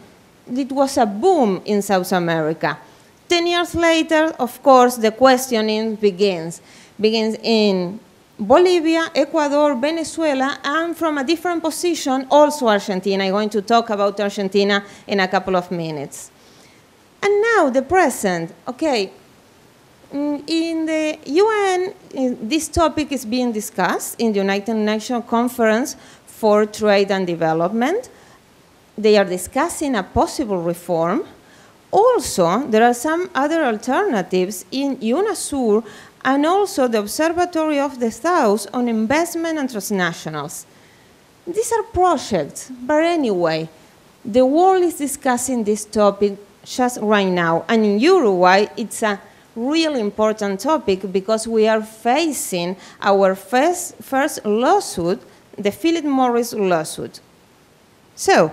it was a boom in South America. Ten years later, of course, the questioning begins. Begins in Bolivia, Ecuador, Venezuela, and from a different position, also Argentina. I'm going to talk about Argentina in a couple of minutes. And now the present, okay. In the U N, this topic is being discussed in the United Nations Conference for Trade and Development. They are discussing a possible reform. Also, there are some other alternatives in UNASUR and also the Observatory of the South on Investment and Transnationals. These are projects, but anyway, the world is discussing this topic just right now. And in Uruguay, it's a really important topic because we are facing our first, first lawsuit, the Philip Morris lawsuit. So,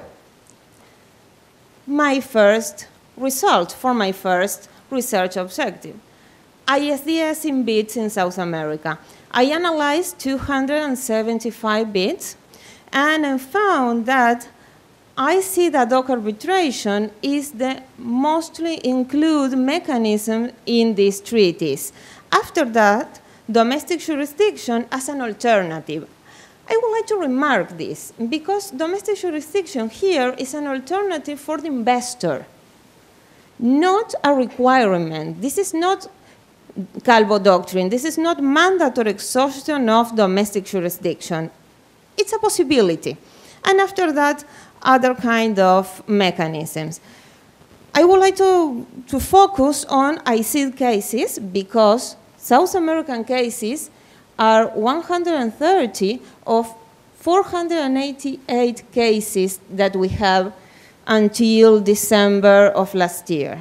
my first result for my first research objective. I S D S in bids in South America. I analyzed two hundred seventy-five bids, and I found that I see that dock arbitration is the mostly included mechanism in these treaties. After that, domestic jurisdiction as an alternative. I would like to remark this, because domestic jurisdiction here is an alternative for the investor, not a requirement. This is not Calvo doctrine. This is not mandatory exhaustion of domestic jurisdiction. It's a possibility. And after that, other kind of mechanisms. I would like to, to focus on I C D cases because South American cases are one hundred thirty of four hundred eighty-eight cases that we have until December of last year.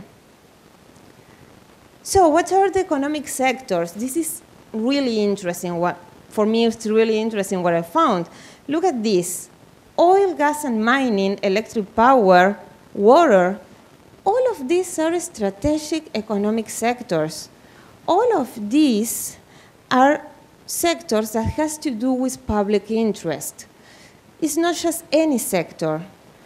So what are the economic sectors? This is really interesting. What, for me, it's really interesting what I found. Look at this. Oil, gas, and mining, electric power, water, all of these are strategic economic sectors. All of these are sectors that has to do with public interest. It's not just any sector.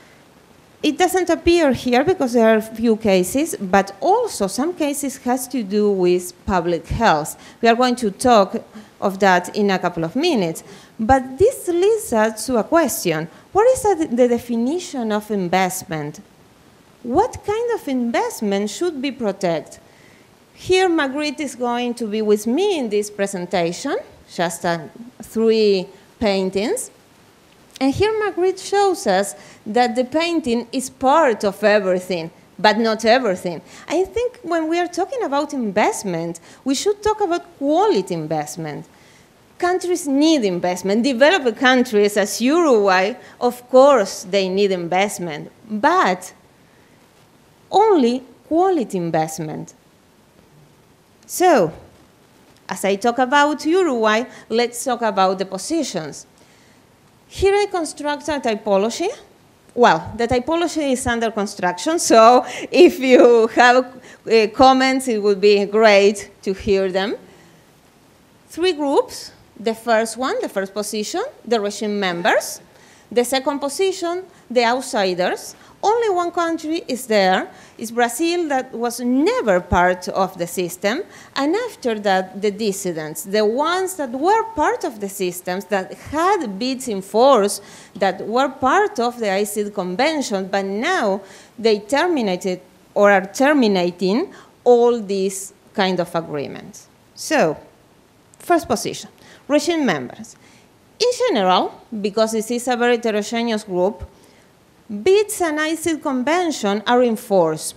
It doesn't appear here because there are few cases, but also some cases has to do with public health. We are going to talk of that in a couple of minutes. But this leads us to a question. What is the definition of investment? What kind of investment should be protected? Here, Magritte is going to be with me in this presentation, just uh, three paintings. And here Magritte shows us that the painting is part of everything, but not everything. I think when we are talking about investment, we should talk about quality investment. Countries need investment. Developed countries as Uruguay, of course, they need investment, but only quality investment. So, as I talk about Uruguay, let's talk about the positions. Here I construct a typology. Well, the typology is under construction, so if you have uh, comments, it would be great to hear them. Three groups. The first one, the first position, the regime members. The second position, the outsiders. Only one country is there, is Brazil, that was never part of the system. And after that, the dissidents, the ones that were part of the systems, that had bids in force, that were part of the I C D convention, but now they terminated or are terminating all these kind of agreements. So, first position, regime members. In general, because this is a very heterogeneous group, bids and I C D convention are enforced.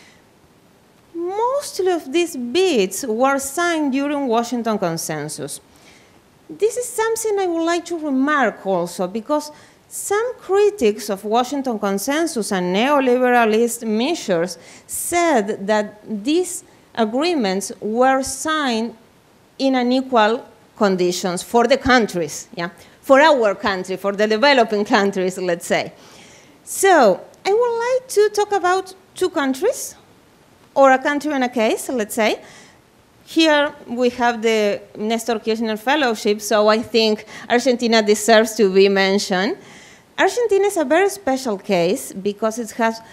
Mostly of these bids were signed during Washington Consensus. This is something I would like to remark also, because some critics of Washington Consensus and neoliberalist measures said that these agreements were signed in unequal conditions for the countries, yeah? For our country, for the developing countries, let's say. So I would like to talk about two countries, or a country and a case, let's say. Here we have the Nestor Kirchner Fellowship, so I think Argentina deserves to be mentioned. Argentina is a very special case because it has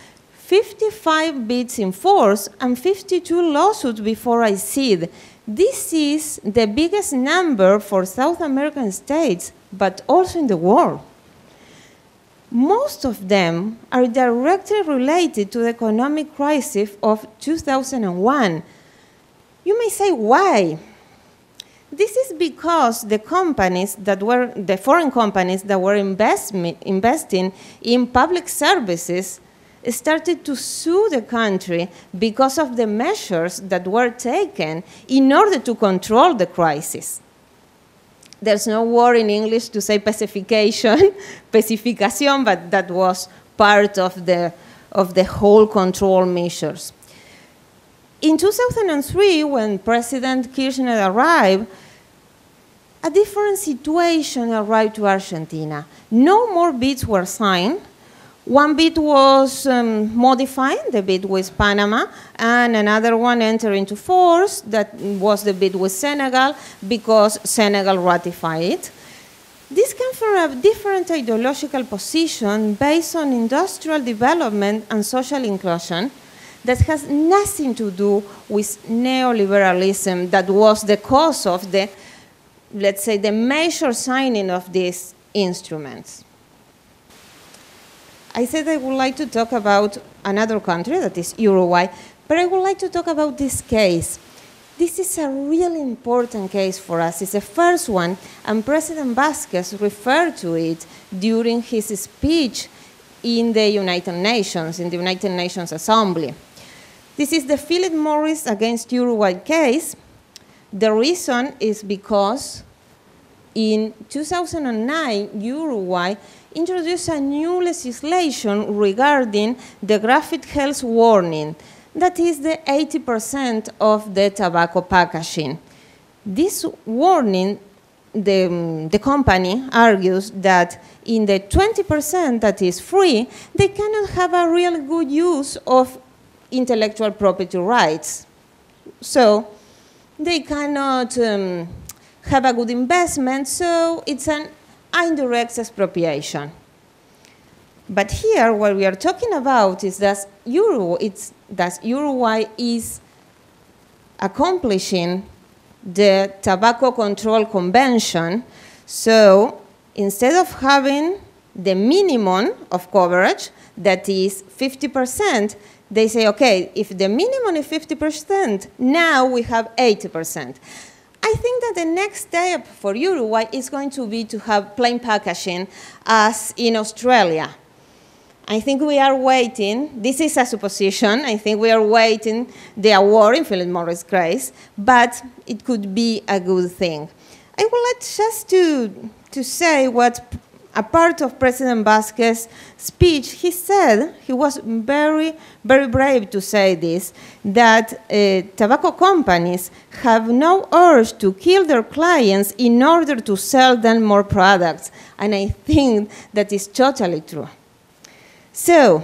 fifty-five bids in force and fifty-two lawsuits before I cede. This is the biggest number for South American states, but also in the world. Most of them are directly related to the economic crisis of two thousand one. You may say, why? This is because the companies that were, the foreign companies that were invest, investing in public services started to sue the country because of the measures that were taken in order to control the crisis. There's no word in English to say pacification, pacificación, but that was part of the, of the whole control measures. In two thousand three, when President Kirchner arrived, a different situation arrived to Argentina. No more bids were signed. One bid was um, modified, the bid with Panama, and another one entered into force, that was the bid with Senegal, because Senegal ratified it. This came from a different ideological position based on industrial development and social inclusion that has nothing to do with neoliberalism that was the cause of the, let's say, the major signing of these instruments. I said I would like to talk about another country, that is Uruguay, but I would like to talk about this case. This is a really important case for us. It's the first one, and President Vázquez referred to it during his speech in the United Nations, in the United Nations Assembly. This is the Philip Morris against Uruguay case. The reason is because in two thousand nine, Uruguay introduced a new legislation regarding the graphic health warning. That is the eighty percent of the tobacco packaging. This warning, the, the company argues that in the twenty percent that is free, they cannot have a real good use of intellectual property rights. So they cannot um, have a good investment, so it's an indirect expropriation. But here, what we are talking about is that Uruguay, it's, that Uruguay is accomplishing the Tobacco Control Convention. So instead of having the minimum of coverage, that is fifty percent, they say, okay, if the minimum is fifty percent, now we have eighty percent. I think that the next step for Uruguay is going to be to have plain packaging as in Australia. I think we are waiting, this is a supposition, I think we are waiting the award in Philip Morris case, but it could be a good thing. I would like just to, to say what a part of President Vázquez's speech, he said, he was very, very brave to say this, that uh, tobacco companies have no urge to kill their clients in order to sell them more products. And I think that is totally true. So,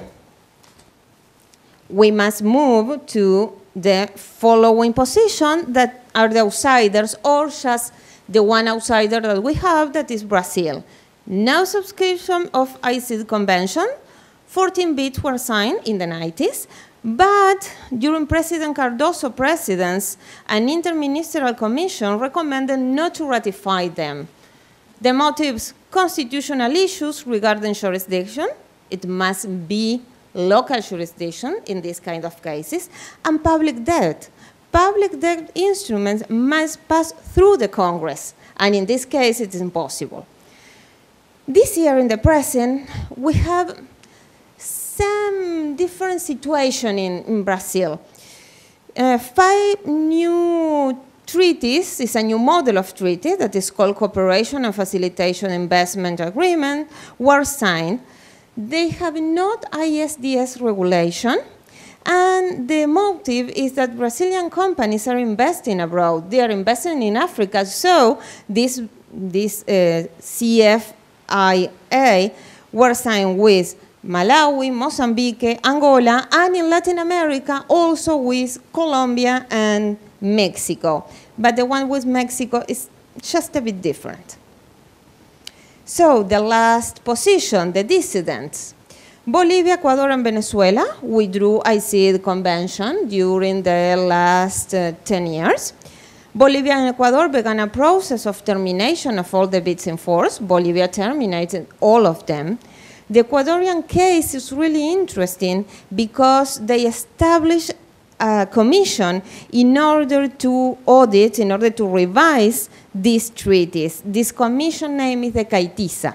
we must move to the following position that are the outsiders, or just the one outsider that we have, that is Brazil. No subscription of I C I D convention, fourteen bids were signed in the nineties, but during President Cardoso presidency, an interministerial commission recommended not to ratify them. The motives: constitutional issues regarding jurisdiction, it must be local jurisdiction in these kind of cases, and public debt. Public debt instruments must pass through the Congress, and in this case it is impossible. This year in the present, we have some different situation in, in Brazil. Uh, five new treaties, is a new model of treaty that is called Cooperation and Facilitation Investment Agreement, were signed. They have not I S D S regulation, and the motive is that Brazilian companies are investing abroad. They are investing in Africa, so this, this uh, C F I A were signed with Malawi, Mozambique, Angola, and in Latin America also with Colombia and Mexico. But the one with Mexico is just a bit different. So the last position, the dissidents. Bolivia, Ecuador, and Venezuela withdrew I C I D convention during the last uh, ten years. Bolivia and Ecuador began a process of termination of all the bids in force. Bolivia terminated all of them. The Ecuadorian case is really interesting because they established a commission in order to audit, in order to revise these treaties. This commission name is the CAITISA.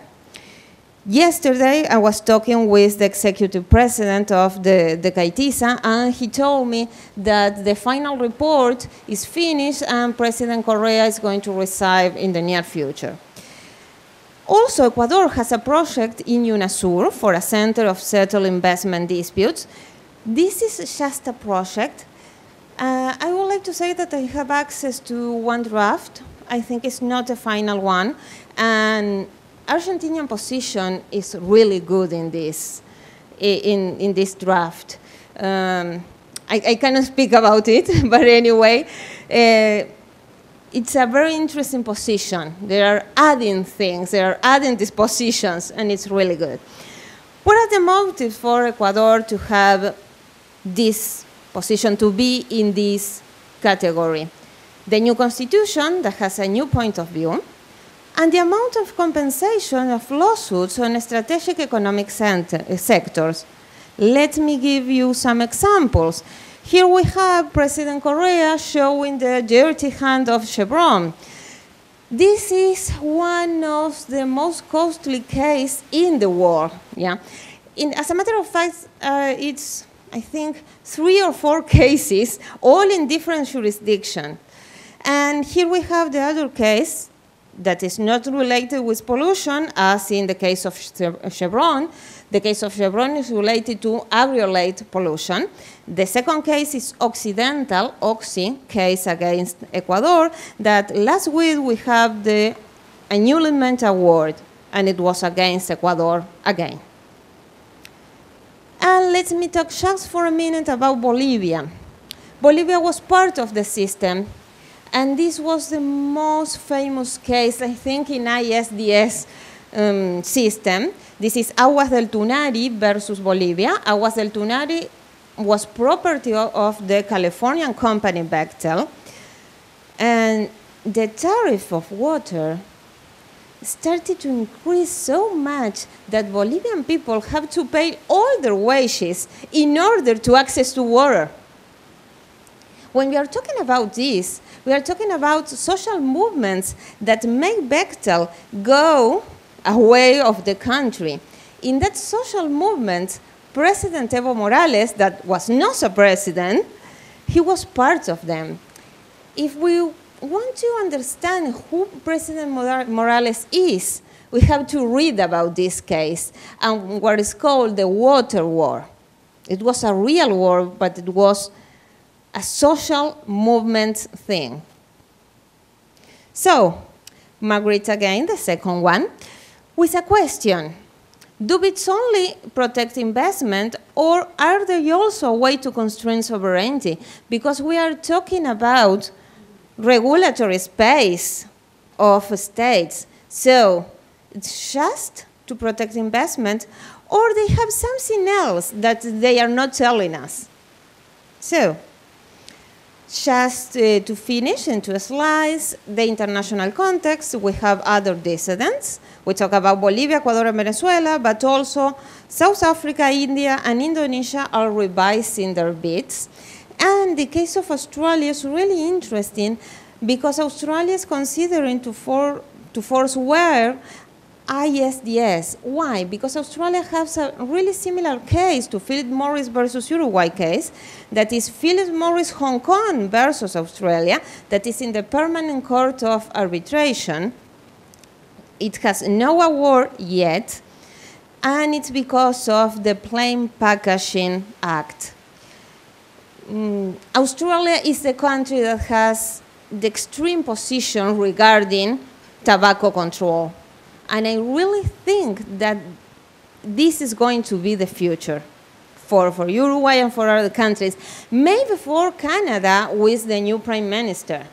Yesterday, I was talking with the executive president of the, the CAITISA, and he told me that the final report is finished and President Correa is going to resign in the near future. Also, Ecuador has a project in UNASUR for a center of settled investment disputes. This is just a project. Uh, I would like to say that I have access to one draft. I think it's not a final one. And Argentinian position is really good in this, in, in this draft. Um, I, I cannot speak about it, but anyway, uh, it's a very interesting position. They are adding things, they are adding these positions, and it's really good. What are the motives for Ecuador to have this position, to be in this category? The new constitution that has a new point of view, and the amount of compensation of lawsuits on strategic economic center, uh, sectors. Let me give you some examples. Here we have President Correa showing the dirty hand of Chevron. This is one of the most costly cases in the world. Yeah? In, as a matter of fact, uh, it's, I think, three or four cases, all in different jurisdictions. And here we have the other case that is not related with pollution, as in the case of Chevron. The case of Chevron is related to agri-related pollution. The second case is Occidental, Oxy, case against Ecuador, that last week we have the annulment award, and it was against Ecuador again. And let me talk just for a minute about Bolivia. Bolivia was part of the system, and this was the most famous case, I think, in I S D S um, system. This is Aguas del Tunari versus Bolivia. Aguas del Tunari was property of, of the Californian company Bechtel. And the tariff of water started to increase so much that Bolivian people have to pay all their wages in order to access to water. When we are talking about this, we are talking about social movements that make Bechtel go away of the country. In that social movement, President Evo Morales, that was not a president, he was part of them. If we want to understand who President Morales is, we have to read about this case and what is called the water war. It was a real war, but it was a social movement thing. So, Margaret again, the second one, with a question. Do bids only protect investment, or are they also a way to constrain sovereignty? Because we are talking about regulatory space of states. So, it's just to protect investment, or they have something else that they are not telling us. So, just uh, to finish in two slides, the international context, we have other dissidents. We talk about Bolivia, Ecuador, and Venezuela, but also South Africa, India, and Indonesia are revising their bids. And the case of Australia is really interesting because Australia is considering to, for, to force where I S D S. Why? Because Australia has a really similar case to Philip Morris versus Uruguay case, that is Philip Morris Hong Kong versus Australia, that is in the Permanent Court of Arbitration. It has no award yet, and it's because of the Plain Packaging Act. Mm, Australia is the country that has the extreme position regarding tobacco control. And I really think that this is going to be the future for, for Uruguay and for other countries, maybe for Canada with the new prime minister.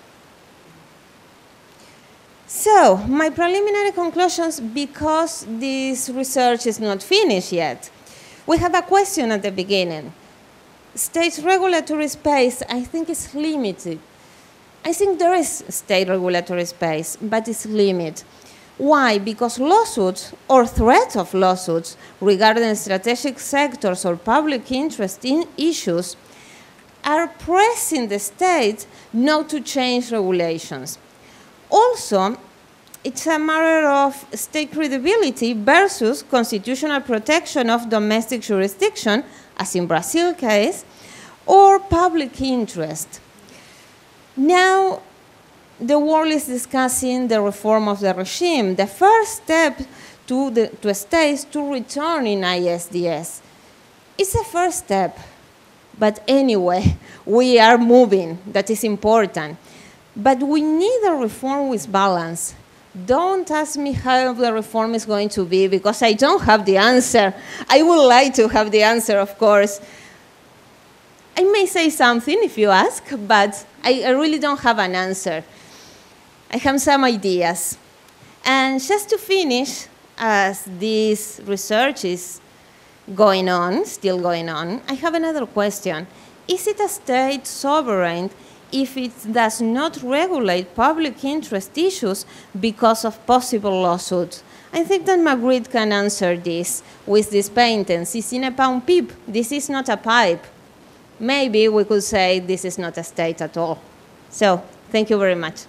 So, my preliminary conclusions, because this research is not finished yet. We have a question at the beginning. State's regulatory space, I think, is limited. I think there is state regulatory space, but it's limited. Why? Because lawsuits or threat of lawsuits regarding strategic sectors or public interest in issues are pressing the state not to change regulations. Also, it's a matter of state credibility versus constitutional protection of domestic jurisdiction, as in Brazil case, or public interest. Now, the world is discussing the reform of the regime. The first step to, the, to states to return in I S D S. It's a first step, but anyway, we are moving. That is important. But we need a reform with balance. Don't ask me how the reform is going to be, because I don't have the answer. I would like to have the answer, of course. I may say something if you ask, but I, I really don't have an answer. I have some ideas. And just to finish, as this research is going on, still going on, I have another question. Is it a state sovereign if it does not regulate public interest issues because of possible lawsuits? I think that Magritte can answer this with this painting. C'est n'est pas un pipe. This is not a pipe. Maybe we could say this is not a state at all. So, thank you very much.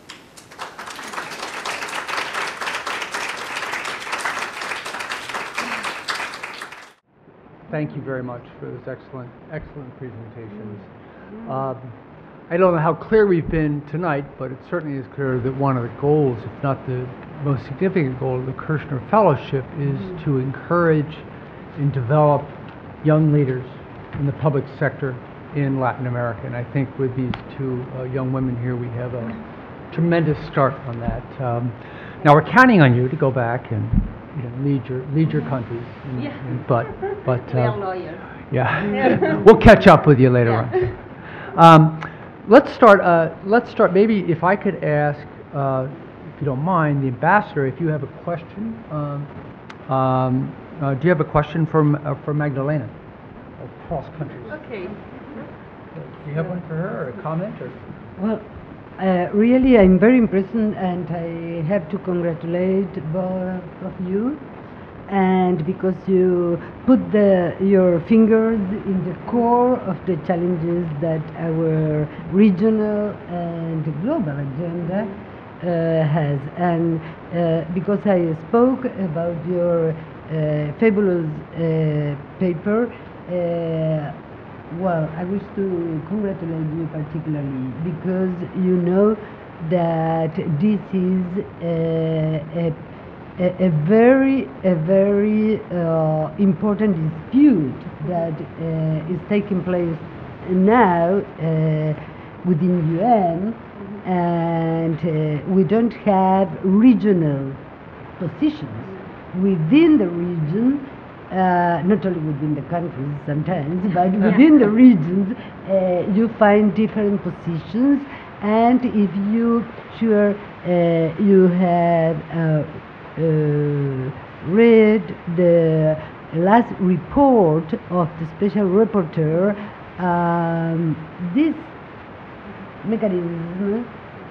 Thank you very much for those excellent, excellent presentations. Um, I don't know how clear we've been tonight, but it certainly is clear that one of the goals, if not the most significant goal of the Kirchner Fellowship, is to encourage and develop young leaders in the public sector in Latin America. And I think with these two uh, young women here, we have a tremendous start on that. Um, now we're counting on you to go back and you know, lead your lead your countries. And, Yeah. and, but but We are uh, lawyers. yeah, we'll catch up with you later Yeah. on. Um, let's start. Uh, let's start. Maybe if I could ask, uh, if you don't mind, the ambassador, if you have a question. Um, um, uh, do you have a question from uh, for Magdalena? Across countries. Okay. Do you have one for her, or a comment, or? Well, uh, really, I'm very impressed, and I have to congratulate both of you, and because you put the, your fingers in the core of the challenges that our regional and global agenda uh, has, and uh, because I spoke about your uh, fabulous uh, paper. Uh, Well, I wish to congratulate you particularly because you know that this is a, a, a, a very, a very uh, important dispute that uh, is taking place now uh, within U N, and uh, we don't have regional positions within the region. Uh, not only within the countries sometimes, but within the regions, uh, you find different positions. And if you sure uh, you have uh, uh, read the last report of the special rapporteur, um, this mechanism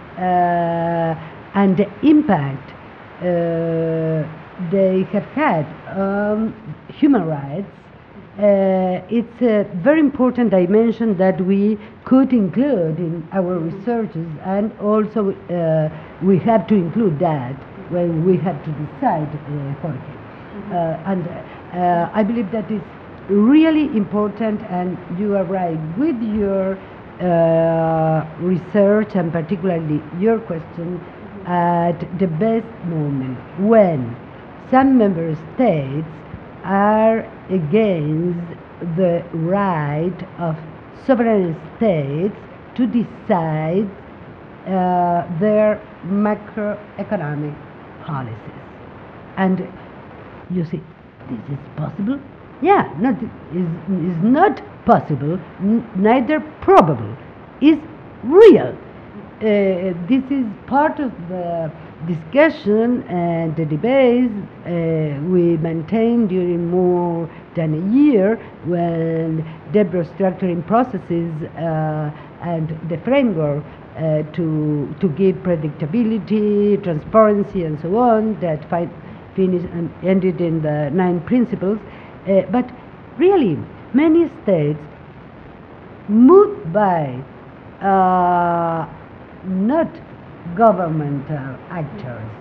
uh, and the impact uh, they have had on human rights, uh, it's a very important dimension that we could include in our researches, and also uh, we have to include that when we have to decide, uh, Jorge. Uh, and uh, I believe that is really important, and you are right with your uh, research, and particularly your question, at the best moment when some member states are against the right of sovereign states to decide uh, their macroeconomic policies. And you see, this is possible? Yeah, not, is, is not possible, n neither probable, is real. Uh, this is part of the discussion and the debates uh, we maintained during more than a year, when the restructuring processes uh, and the framework uh, to to give predictability, transparency, and so on, that fi- finished and ended in the nine principles. Uh, but really, many states, moved by uh, not governmental actors.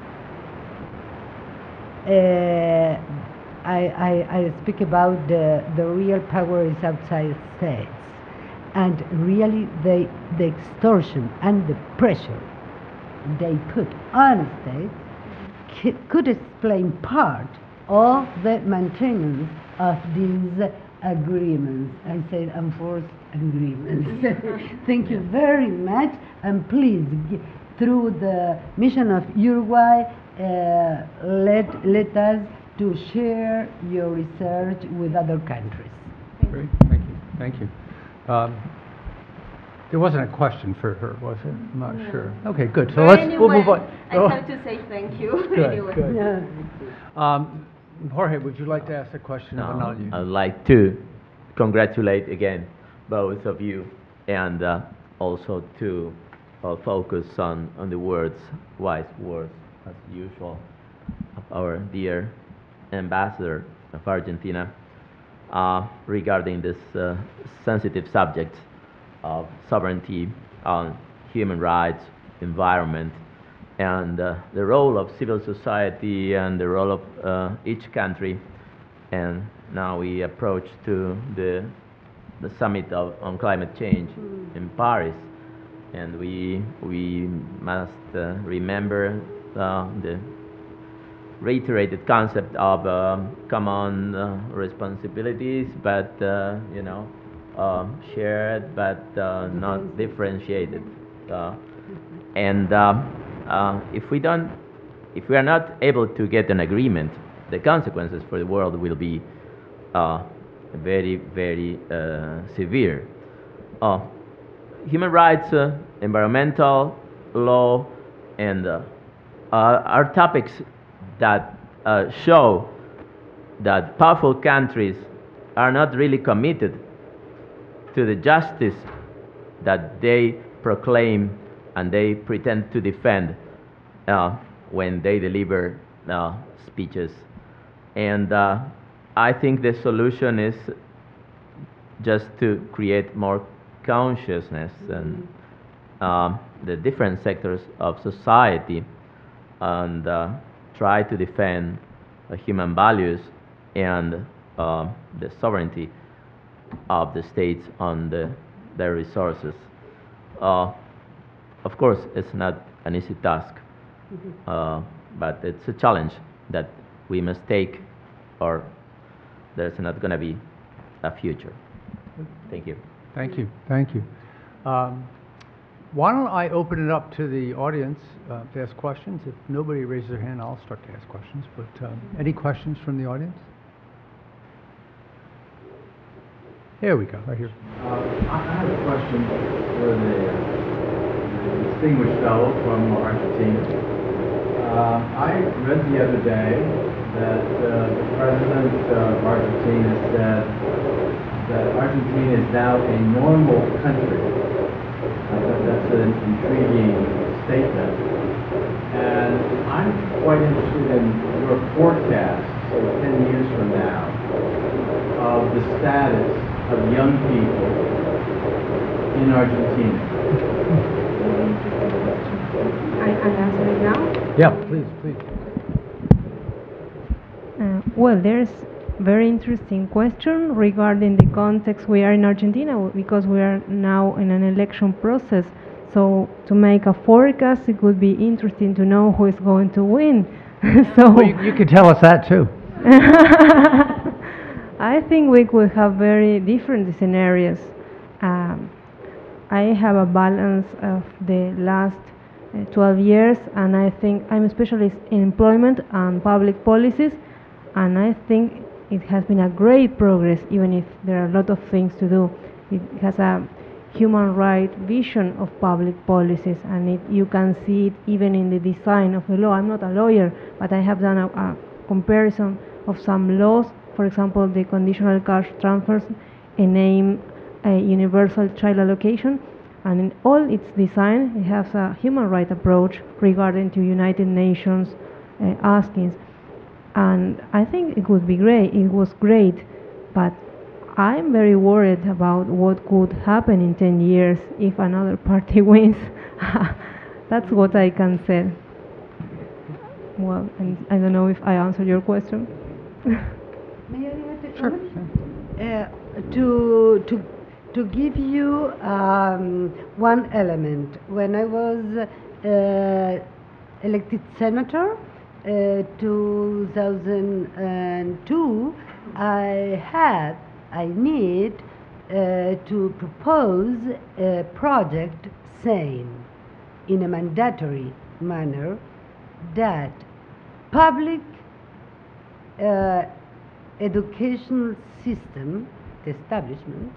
Uh, I, I, I speak about the, the real power is outside states, and really they, the extortion and the pressure they put on states c- could explain part of the maintenance of these agreements. I said enforced agreements. Thank you very much, and please, g- through the mission of Uruguay, uh, let, let us to share your research with other countries. Great, thank you, thank you. Um, There wasn't a question for her, was it? I'm not No. sure. Okay, good, so But let's, anyway, we'll move on. I Oh, have to say thank you. Good, anyway. good. Yeah. Um, Jorge, would you like to ask a question of No, Analia? I'd like to congratulate again both of you, and uh, also to uh, focus on, on the words, wise words, as usual, of our dear ambassador of Argentina uh, regarding this uh, sensitive subject of sovereignty on human rights, environment, and uh, the role of civil society and the role of uh, each country. And now we approach to the the summit of, on climate change in Paris, and we we must uh, remember uh, the reiterated concept of uh, common uh, responsibilities, but uh, you know, uh, shared but uh, not differentiated. Uh, and uh, uh, if we don't, if we are not able to get an agreement, the consequences for the world will be uh, very, very uh, severe. Uh, human rights, uh, environmental law, and uh, uh, are topics that uh, show that powerful countries are not really committed to the justice that they proclaim and they pretend to defend uh, when they deliver uh, speeches. And uh, I think the solution is just to create more consciousness in um, the different sectors of society, and uh, try to defend uh, human values and uh, the sovereignty of the states on the, their resources. Uh, of course, it's not an easy task, uh, but it's a challenge that we must take, or there's not going to be a future. Thank you. Thank you, thank you. Um, Why don't I open it up to the audience uh, to ask questions? If nobody raises their hand, I'll start to ask questions. But um, any questions from the audience? Here we go, right here. Uh, I I have a question for the, the distinguished fellow from Argentina. Uh, I read the other day that uh, the president of Argentina said that Argentina is now a normal country. I thought that's an intriguing statement. And I'm quite interested in your forecast, so ten years from now, of the status of young people in Argentina. I can answer it now. Yeah, please, please. Uh, well, there's very interesting question regarding the context we are in Argentina, because we are now in an election process. So to make a forecast, it would be interesting to know who is going to win. So Well, you, you could tell us that too. I think we could have very different scenarios. Um, I have a balance of the last uh, twelve years, and I think I'm a specialist in employment and public policies, and I think it has been a great progress, even if there are a lot of things to do. It has a human right vision of public policies, and it, you can see it even in the design of the law. I'm not a lawyer, but I have done a, a comparison of some laws. For example, the conditional cash transfers name a universal child allocation, and in all its design it has a human right approach regarding to United Nations uh, askings. And I think it would be great, it was great, but I'm very worried about what could happen in ten years if another party wins. That's what I can say. Well, and I don't know if I answered your question. May I add a Sure. comment? Uh, to, to, to give you um, one element, when I was uh, elected senator, uh, two thousand two, I had, I need uh, to propose a project saying in a mandatory manner that public uh, educational system, the establishment,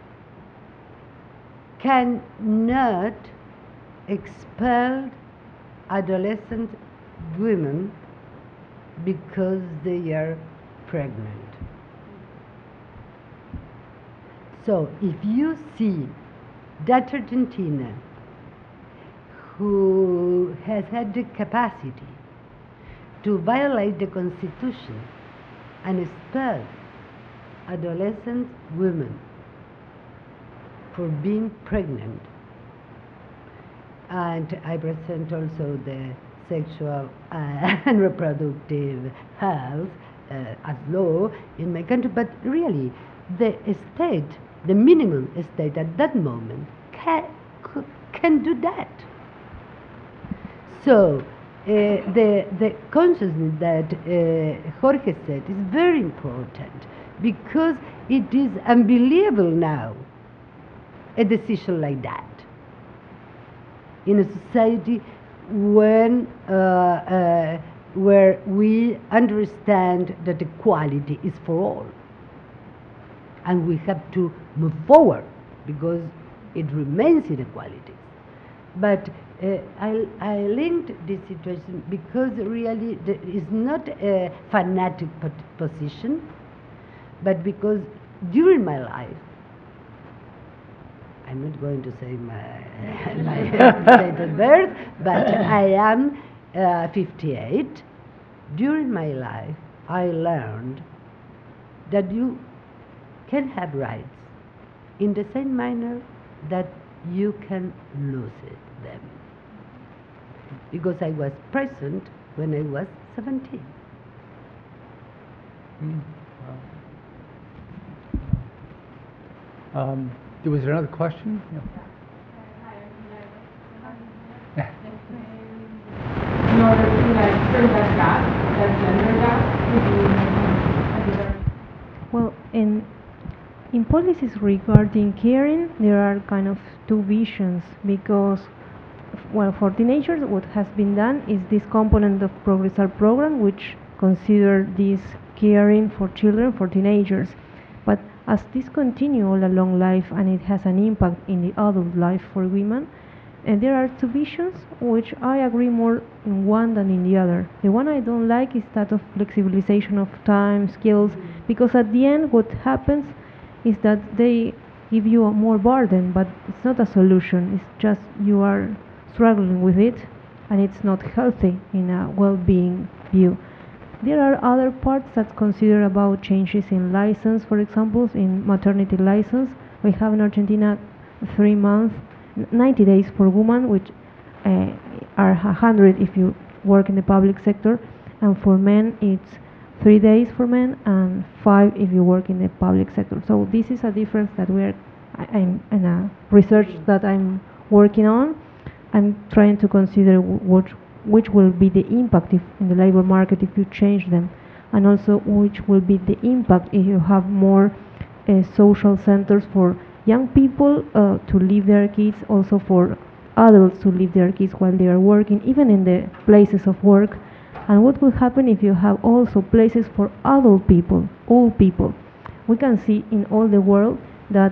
cannot expel adolescent women because they are pregnant. So if you see that Argentina, who has had the capacity to violate the Constitution and expel adolescent women for being pregnant, and I present also the sexual and reproductive health uh, as law in my country, but really the state, the minimum state at that moment can, can do that. So uh, the, the consciousness that uh, Jorge said is very important, because it is unbelievable now, a decision like that in a society when uh, uh, where we understand that equality is for all, and we have to move forward because it remains inequality. But uh, I, I linked this situation because really there is not a fanatic position, but because during my life, I'm not going to say my, my date of birth, but I am uh, fifty-eight. During my life, I learned that you can have rights in the same manner that you can lose it, them. Because I was present when I was seventeen. Mm. Wow. Um, was there another question? Yeah. In order to like bridge that gap, that gender gap, would you like, Well, in in policies regarding caring, there are kind of two visions, because, well, for teenagers, what has been done is this component of Progresar program, which consider this caring for children, for teenagers. But as this continues all along life, and it has an impact in the adult life for women, and there are two visions which I agree more in one than in the other. The one I don't like is that of flexibilization of time, skills, because at the end what happens is that they give you a more burden, but it's not a solution. It's just you are struggling with it, and it's not healthy in a well-being view. There are other parts that consider about changes in license, for example, in maternity license. We have in Argentina three months, ninety days for women, which uh, are one hundred if you work in the public sector, and for men it's three days for men and five if you work in the public sector. So this is a difference that we're, I'm in a research that I'm working on. I'm trying to consider what which will be the impact if in the labor market if you change them, and also which will be the impact if you have more uh, social centers for young people uh, to leave their kids, also for adults to leave their kids while they are working, even in the places of work. And what will happen if you have also places for adult people, old people? We can see in all the world that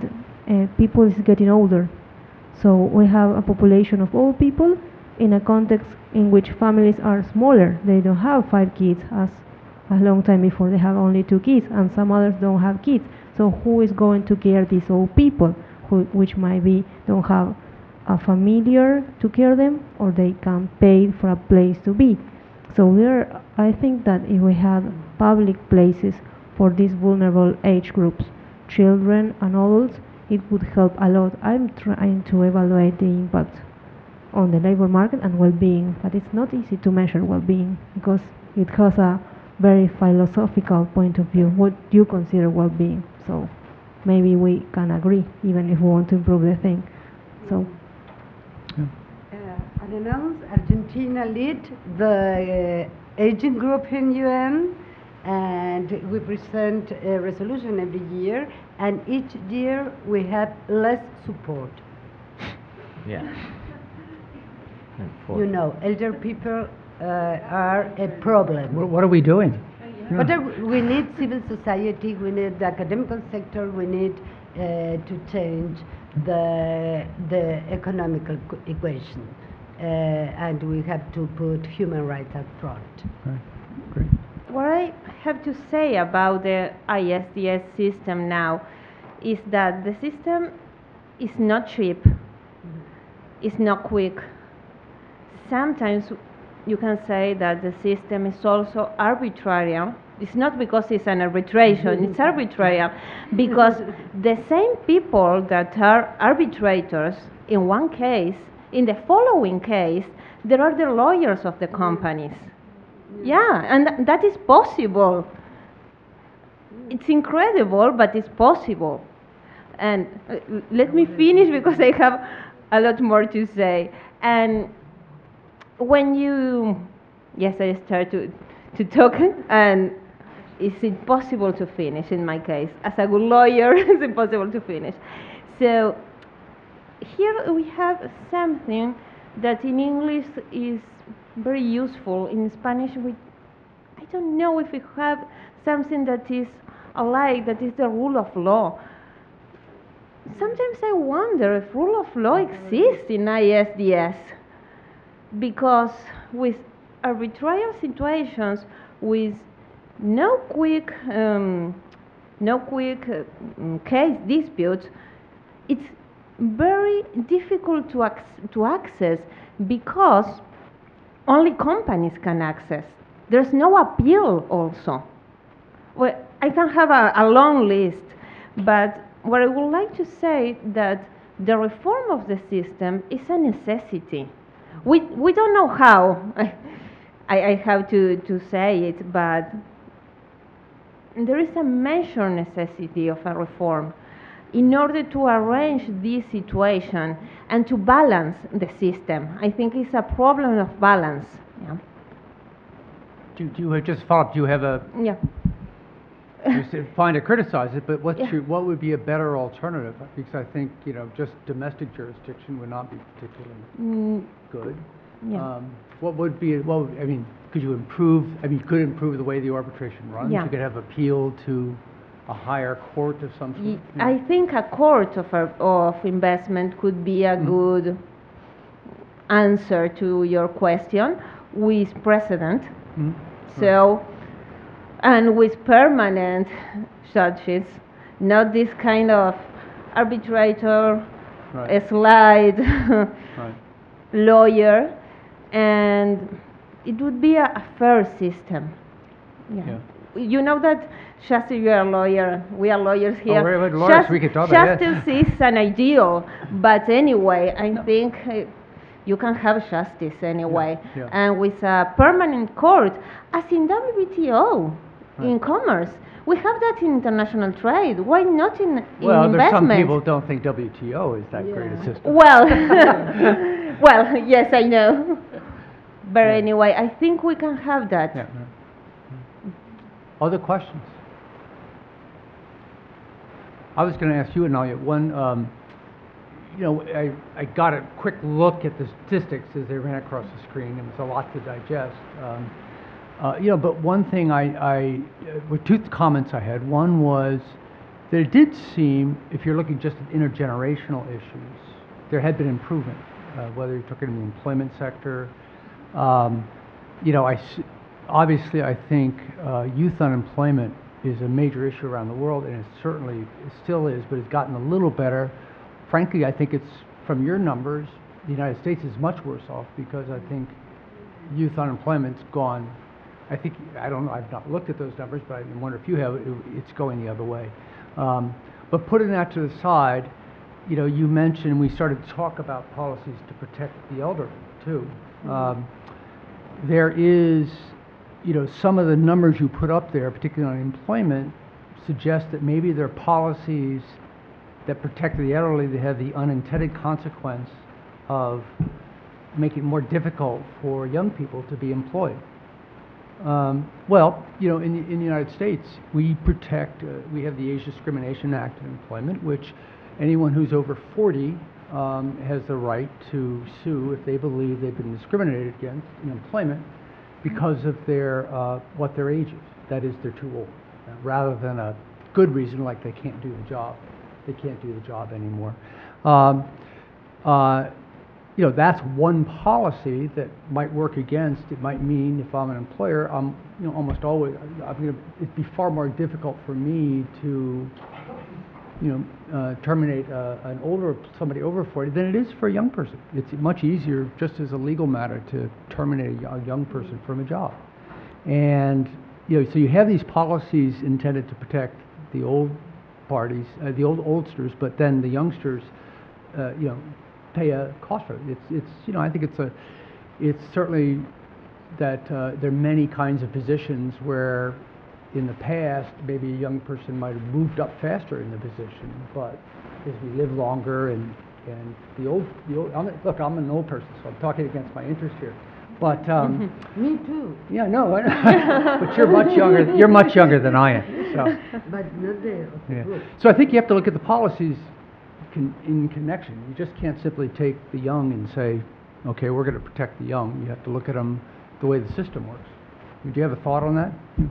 uh, people is getting older. So we have a population of old people in a context in which families are smaller. They don't have five kids as a long time before. They have only two kids, and some others don't have kids. So who is going to care these old people, who, which might be don't have a familiar to care them, or they can pay for a place to be. So there, I think that if we had public places for these vulnerable age groups, children and adults, it would help a lot. I'm trying to evaluate the impact on the labor market and well-being, but it's not easy to measure well-being because it has a very philosophical point of view. What do you consider well-being? So maybe we can agree, even if we want to improve the thing. So. Uh, unannounced, Argentina lead the uh, aging group in U N, and we present a resolution every year, and each year we have less support. Yeah. You know, elder people uh, are a problem. What, what are we doing? But uh, we need civil society, we need the academic sector, we need uh, to change the, the economical equation. Uh, and we have to put human rights up front. Right. Great. What I have to say about the I S D S system now is that the system is not cheap, it's not quick. Sometimes you can say that the system is also arbitrary. It's not because it's an arbitration, it's arbitrary because the same people that are arbitrators in one case, in the following case, there are the lawyers of the companies. Yeah, and th that is possible. It's incredible, but it's possible. And uh, let me finish because I have a lot more to say. And when you, yes, I start to, to talk, and it's impossible to finish in my case. As a good lawyer, it's impossible to finish. So here we have something that in English is very useful. In Spanish, we, I don't know if we have something that is alike, that is the rule of law. Sometimes I wonder if rule of law exists in I S D S, because with arbitrary situations, with no quick, um, no quick uh, case disputes, it's very difficult to, ac to access because only companies can access. There's no appeal also. Well, I can have a, a long list, but what I would like to say that the reform of the system is a necessity. We, we don't know how, I, I have to, to say it, but there is a major necessity of a reform in order to arrange this situation and to balance the system. I think it's a problem of balance. Yeah. Do, do you have, just follow up, do you have a, Yeah. you said fine to criticize it, but what's Yeah. your, what would be a better alternative? Because I think, you know, just domestic jurisdiction would not be particularly Mm, good. yeah. Um, what would be, what would, I mean, could you improve, I mean, you could improve the way the arbitration runs? Yeah. You could have appeal to a higher court of some sort? Y- you I know? think a court of, a, of investment could be a good answer to your question with precedent. Mhm. So, and with permanent judges, not this kind of arbitrator, Right. a slide Right. lawyer, and it would be a, a fair system. Yeah. Yeah. You know that justice, you are a lawyer, we are lawyers here. we're- we're lawyers, we can talk about it. Justice is an ideal, but anyway, I think uh, you can have justice anyway. Yeah, yeah. And with a permanent court, as in W T O, in Right. commerce, we have that in international trade. Why not in, in Well, there's some investment? people don't think W T O is that great a Yeah. system. Well, well, yes, I know. But Yeah. anyway, I think we can have that. Yeah. yeah. Other questions? I was going to ask you, Analia, one, um, you know, I, I got a quick look at the statistics as they ran across the screen. It was a lot to digest. Um, uh, you know, but one thing I, I uh, were two comments I had. One was that it did seem, if you're looking just at intergenerational issues, there had been improvement, uh, whether you took it in the employment sector. Um, you know, I, s- obviously I think uh, youth unemployment is a major issue around the world, and it certainly it still is, but it's gotten a little better. Frankly, I think it's, from your numbers, the United States is much worse off because I think youth unemployment's gone. I think, I don't know, I've not looked at those numbers, but I wonder if you have, it, it's going the other way. Um, but putting that to the side, you know, you mentioned we started to talk about policies to protect the elderly too. Um, there is, you know, some of the numbers you put up there, particularly on employment, suggest that maybe there are policies that protect the elderly that have the unintended consequence of making it more difficult for young people to be employed. Um, well, you know, in the, in the United States, we protect, uh, we have the Age Discrimination Act of Employment, which anyone who's over forty um, has the right to sue if they believe they've been discriminated against in employment because of their, uh, what their age is. That is, they're too old, uh, rather than a good reason like they can't do the job. They can't do the job anymore. Um, uh, You know, that's one policy that might work against. It might mean if I'm an employer, I'm, you know, almost always, I'm gonna, it'd be far more difficult for me to, you know, uh, terminate uh, an older, somebody over forty than it is for a young person. It's much easier, just as a legal matter, to terminate a young, a young person from a job. And, you know, so you have these policies intended to protect the old parties, uh, the old oldsters, but then the youngsters, uh, you know, pay a cost for it. It's, it's, you know, I think it's a, it's certainly that uh, there are many kinds of positions where in the past, maybe a young person might have moved up faster in the position, but as we live longer and, and the old, the old, I'm, look, I'm an old person, so I'm talking against my interest here. But, um, Me too. yeah, no, I know. But you're much younger, you're much younger than I am, so. But not the Yeah. group. So I think you have to look at the policies con- in connection. You just can't simply take the young and say, okay, we're going to protect the young. You have to look at them the way the system works. Do you have a thought on that?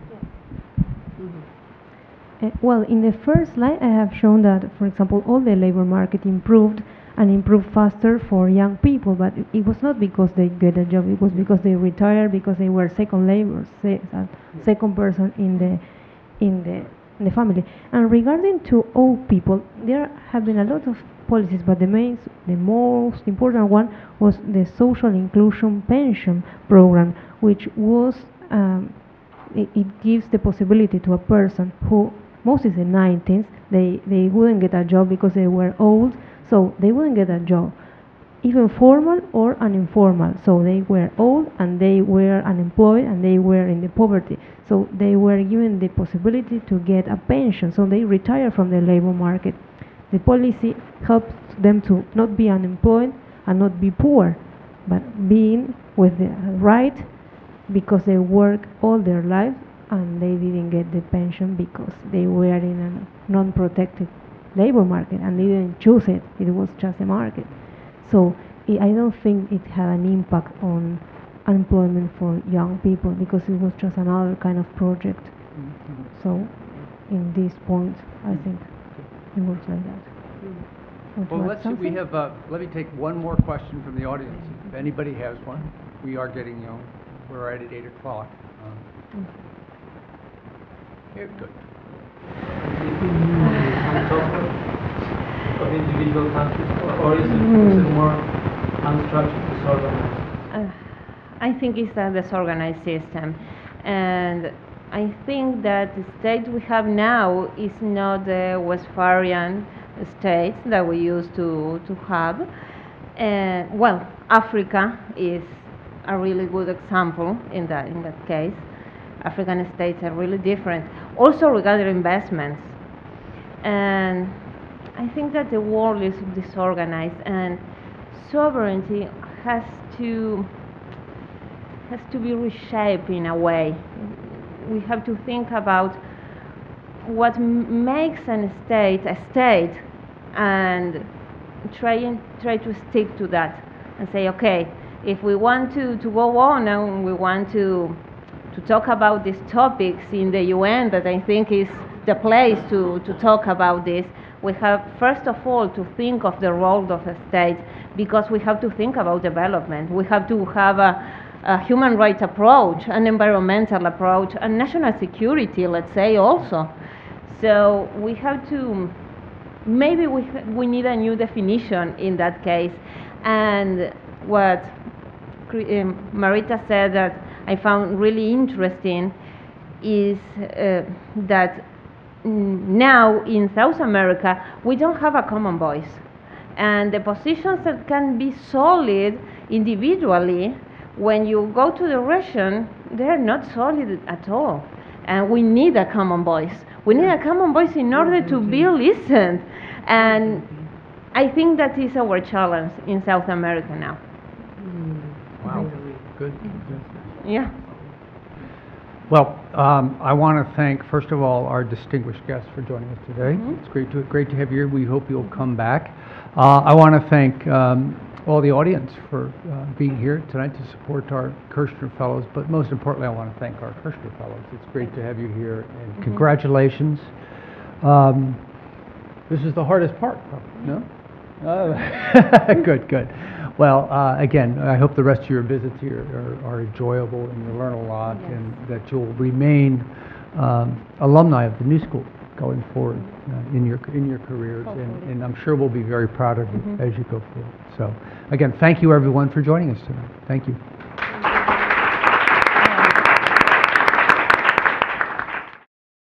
Uh, well, in the first slide, I have shown that, for example, all the labor market improved and improved faster for young people, but it, it was not because they get a job. It was because they retired, because they were second laborers, se- uh, second person in the in the in the family. And regarding to old people, there have been a lot of policies, but the main, the most important one was the social inclusion pension program, which was um, it, it gives the possibility to a person who most in the nineties they they wouldn't get a job because they were old, so they wouldn't get a job, even formal or uninformal. So they were old and they were unemployed and they were in the poverty. So they were given the possibility to get a pension. So they retire from the labor market. The policy helps them to not be unemployed and not be poor, but being with the right because they work all their lives and they didn't get the pension because they were in a non-protected labor market and they didn't choose it. It was just a market. So I I don't think it had an impact on unemployment for young people because it was just another kind of project. Mm-hmm. So in this point, I think it works like that. Want to Well, add let's see, we something? have, uh, let me take one more question from the audience, if anybody has one. We are getting, you know, we're right at eight o'clock. Um, Yeah, good. On top of individual countries, or, or is, it, is it more unstructured, disorganized? Uh, I think it's a disorganized system, and I think that the state we have now is not the Westphalian state that we used to, to have. Uh, well, Africa is a really good example in that, in that case. African states are really different. Also regarding investments. And I think that the world is disorganized and sovereignty has to has to be reshaped in a way. We have to think about what m- makes a state a state and try and try to stick to that and say, okay, if we want to, to go on and we want to to talk about these topics in the U N that I think is the place to, to talk about this. We have, first of all, to think of the role of the state, because we have to think about development. We have to have a, a human rights approach, an environmental approach, and national security, let's say, also. So we have to, maybe we, we need a new definition in that case. And what um, Marita said that I found really interesting is uh, that now in South America we don't have a common voice, and the positions that can be solid individually, when you go to the region, they're not solid at all, and we need a common voice. We need a common voice in order to be listened, and I think that is our challenge in South America now. Wow, good. Yeah. Well, um, I want to thank, first of all, our distinguished guests for joining us today. Mm-hmm. It's great to great to have you here. We hope you'll come back. Uh, I want to thank um, all the audience for uh, being here tonight to support our Kirshner Fellows, but most importantly, I want to thank our Kirshner Fellows. It's great to have you here, and Mm-hmm. congratulations. Um, this is the hardest part, probably, no? Uh, good, good. Well, uh, again, I hope the rest of your visits here are, are enjoyable and you learn a lot, Yes. and that you'll remain um, alumni of the New School going forward uh, in your in your careers, and, and I'm sure we'll be very proud of you Mhm. as you go forward. So, again, thank you everyone for joining us tonight. Thank you.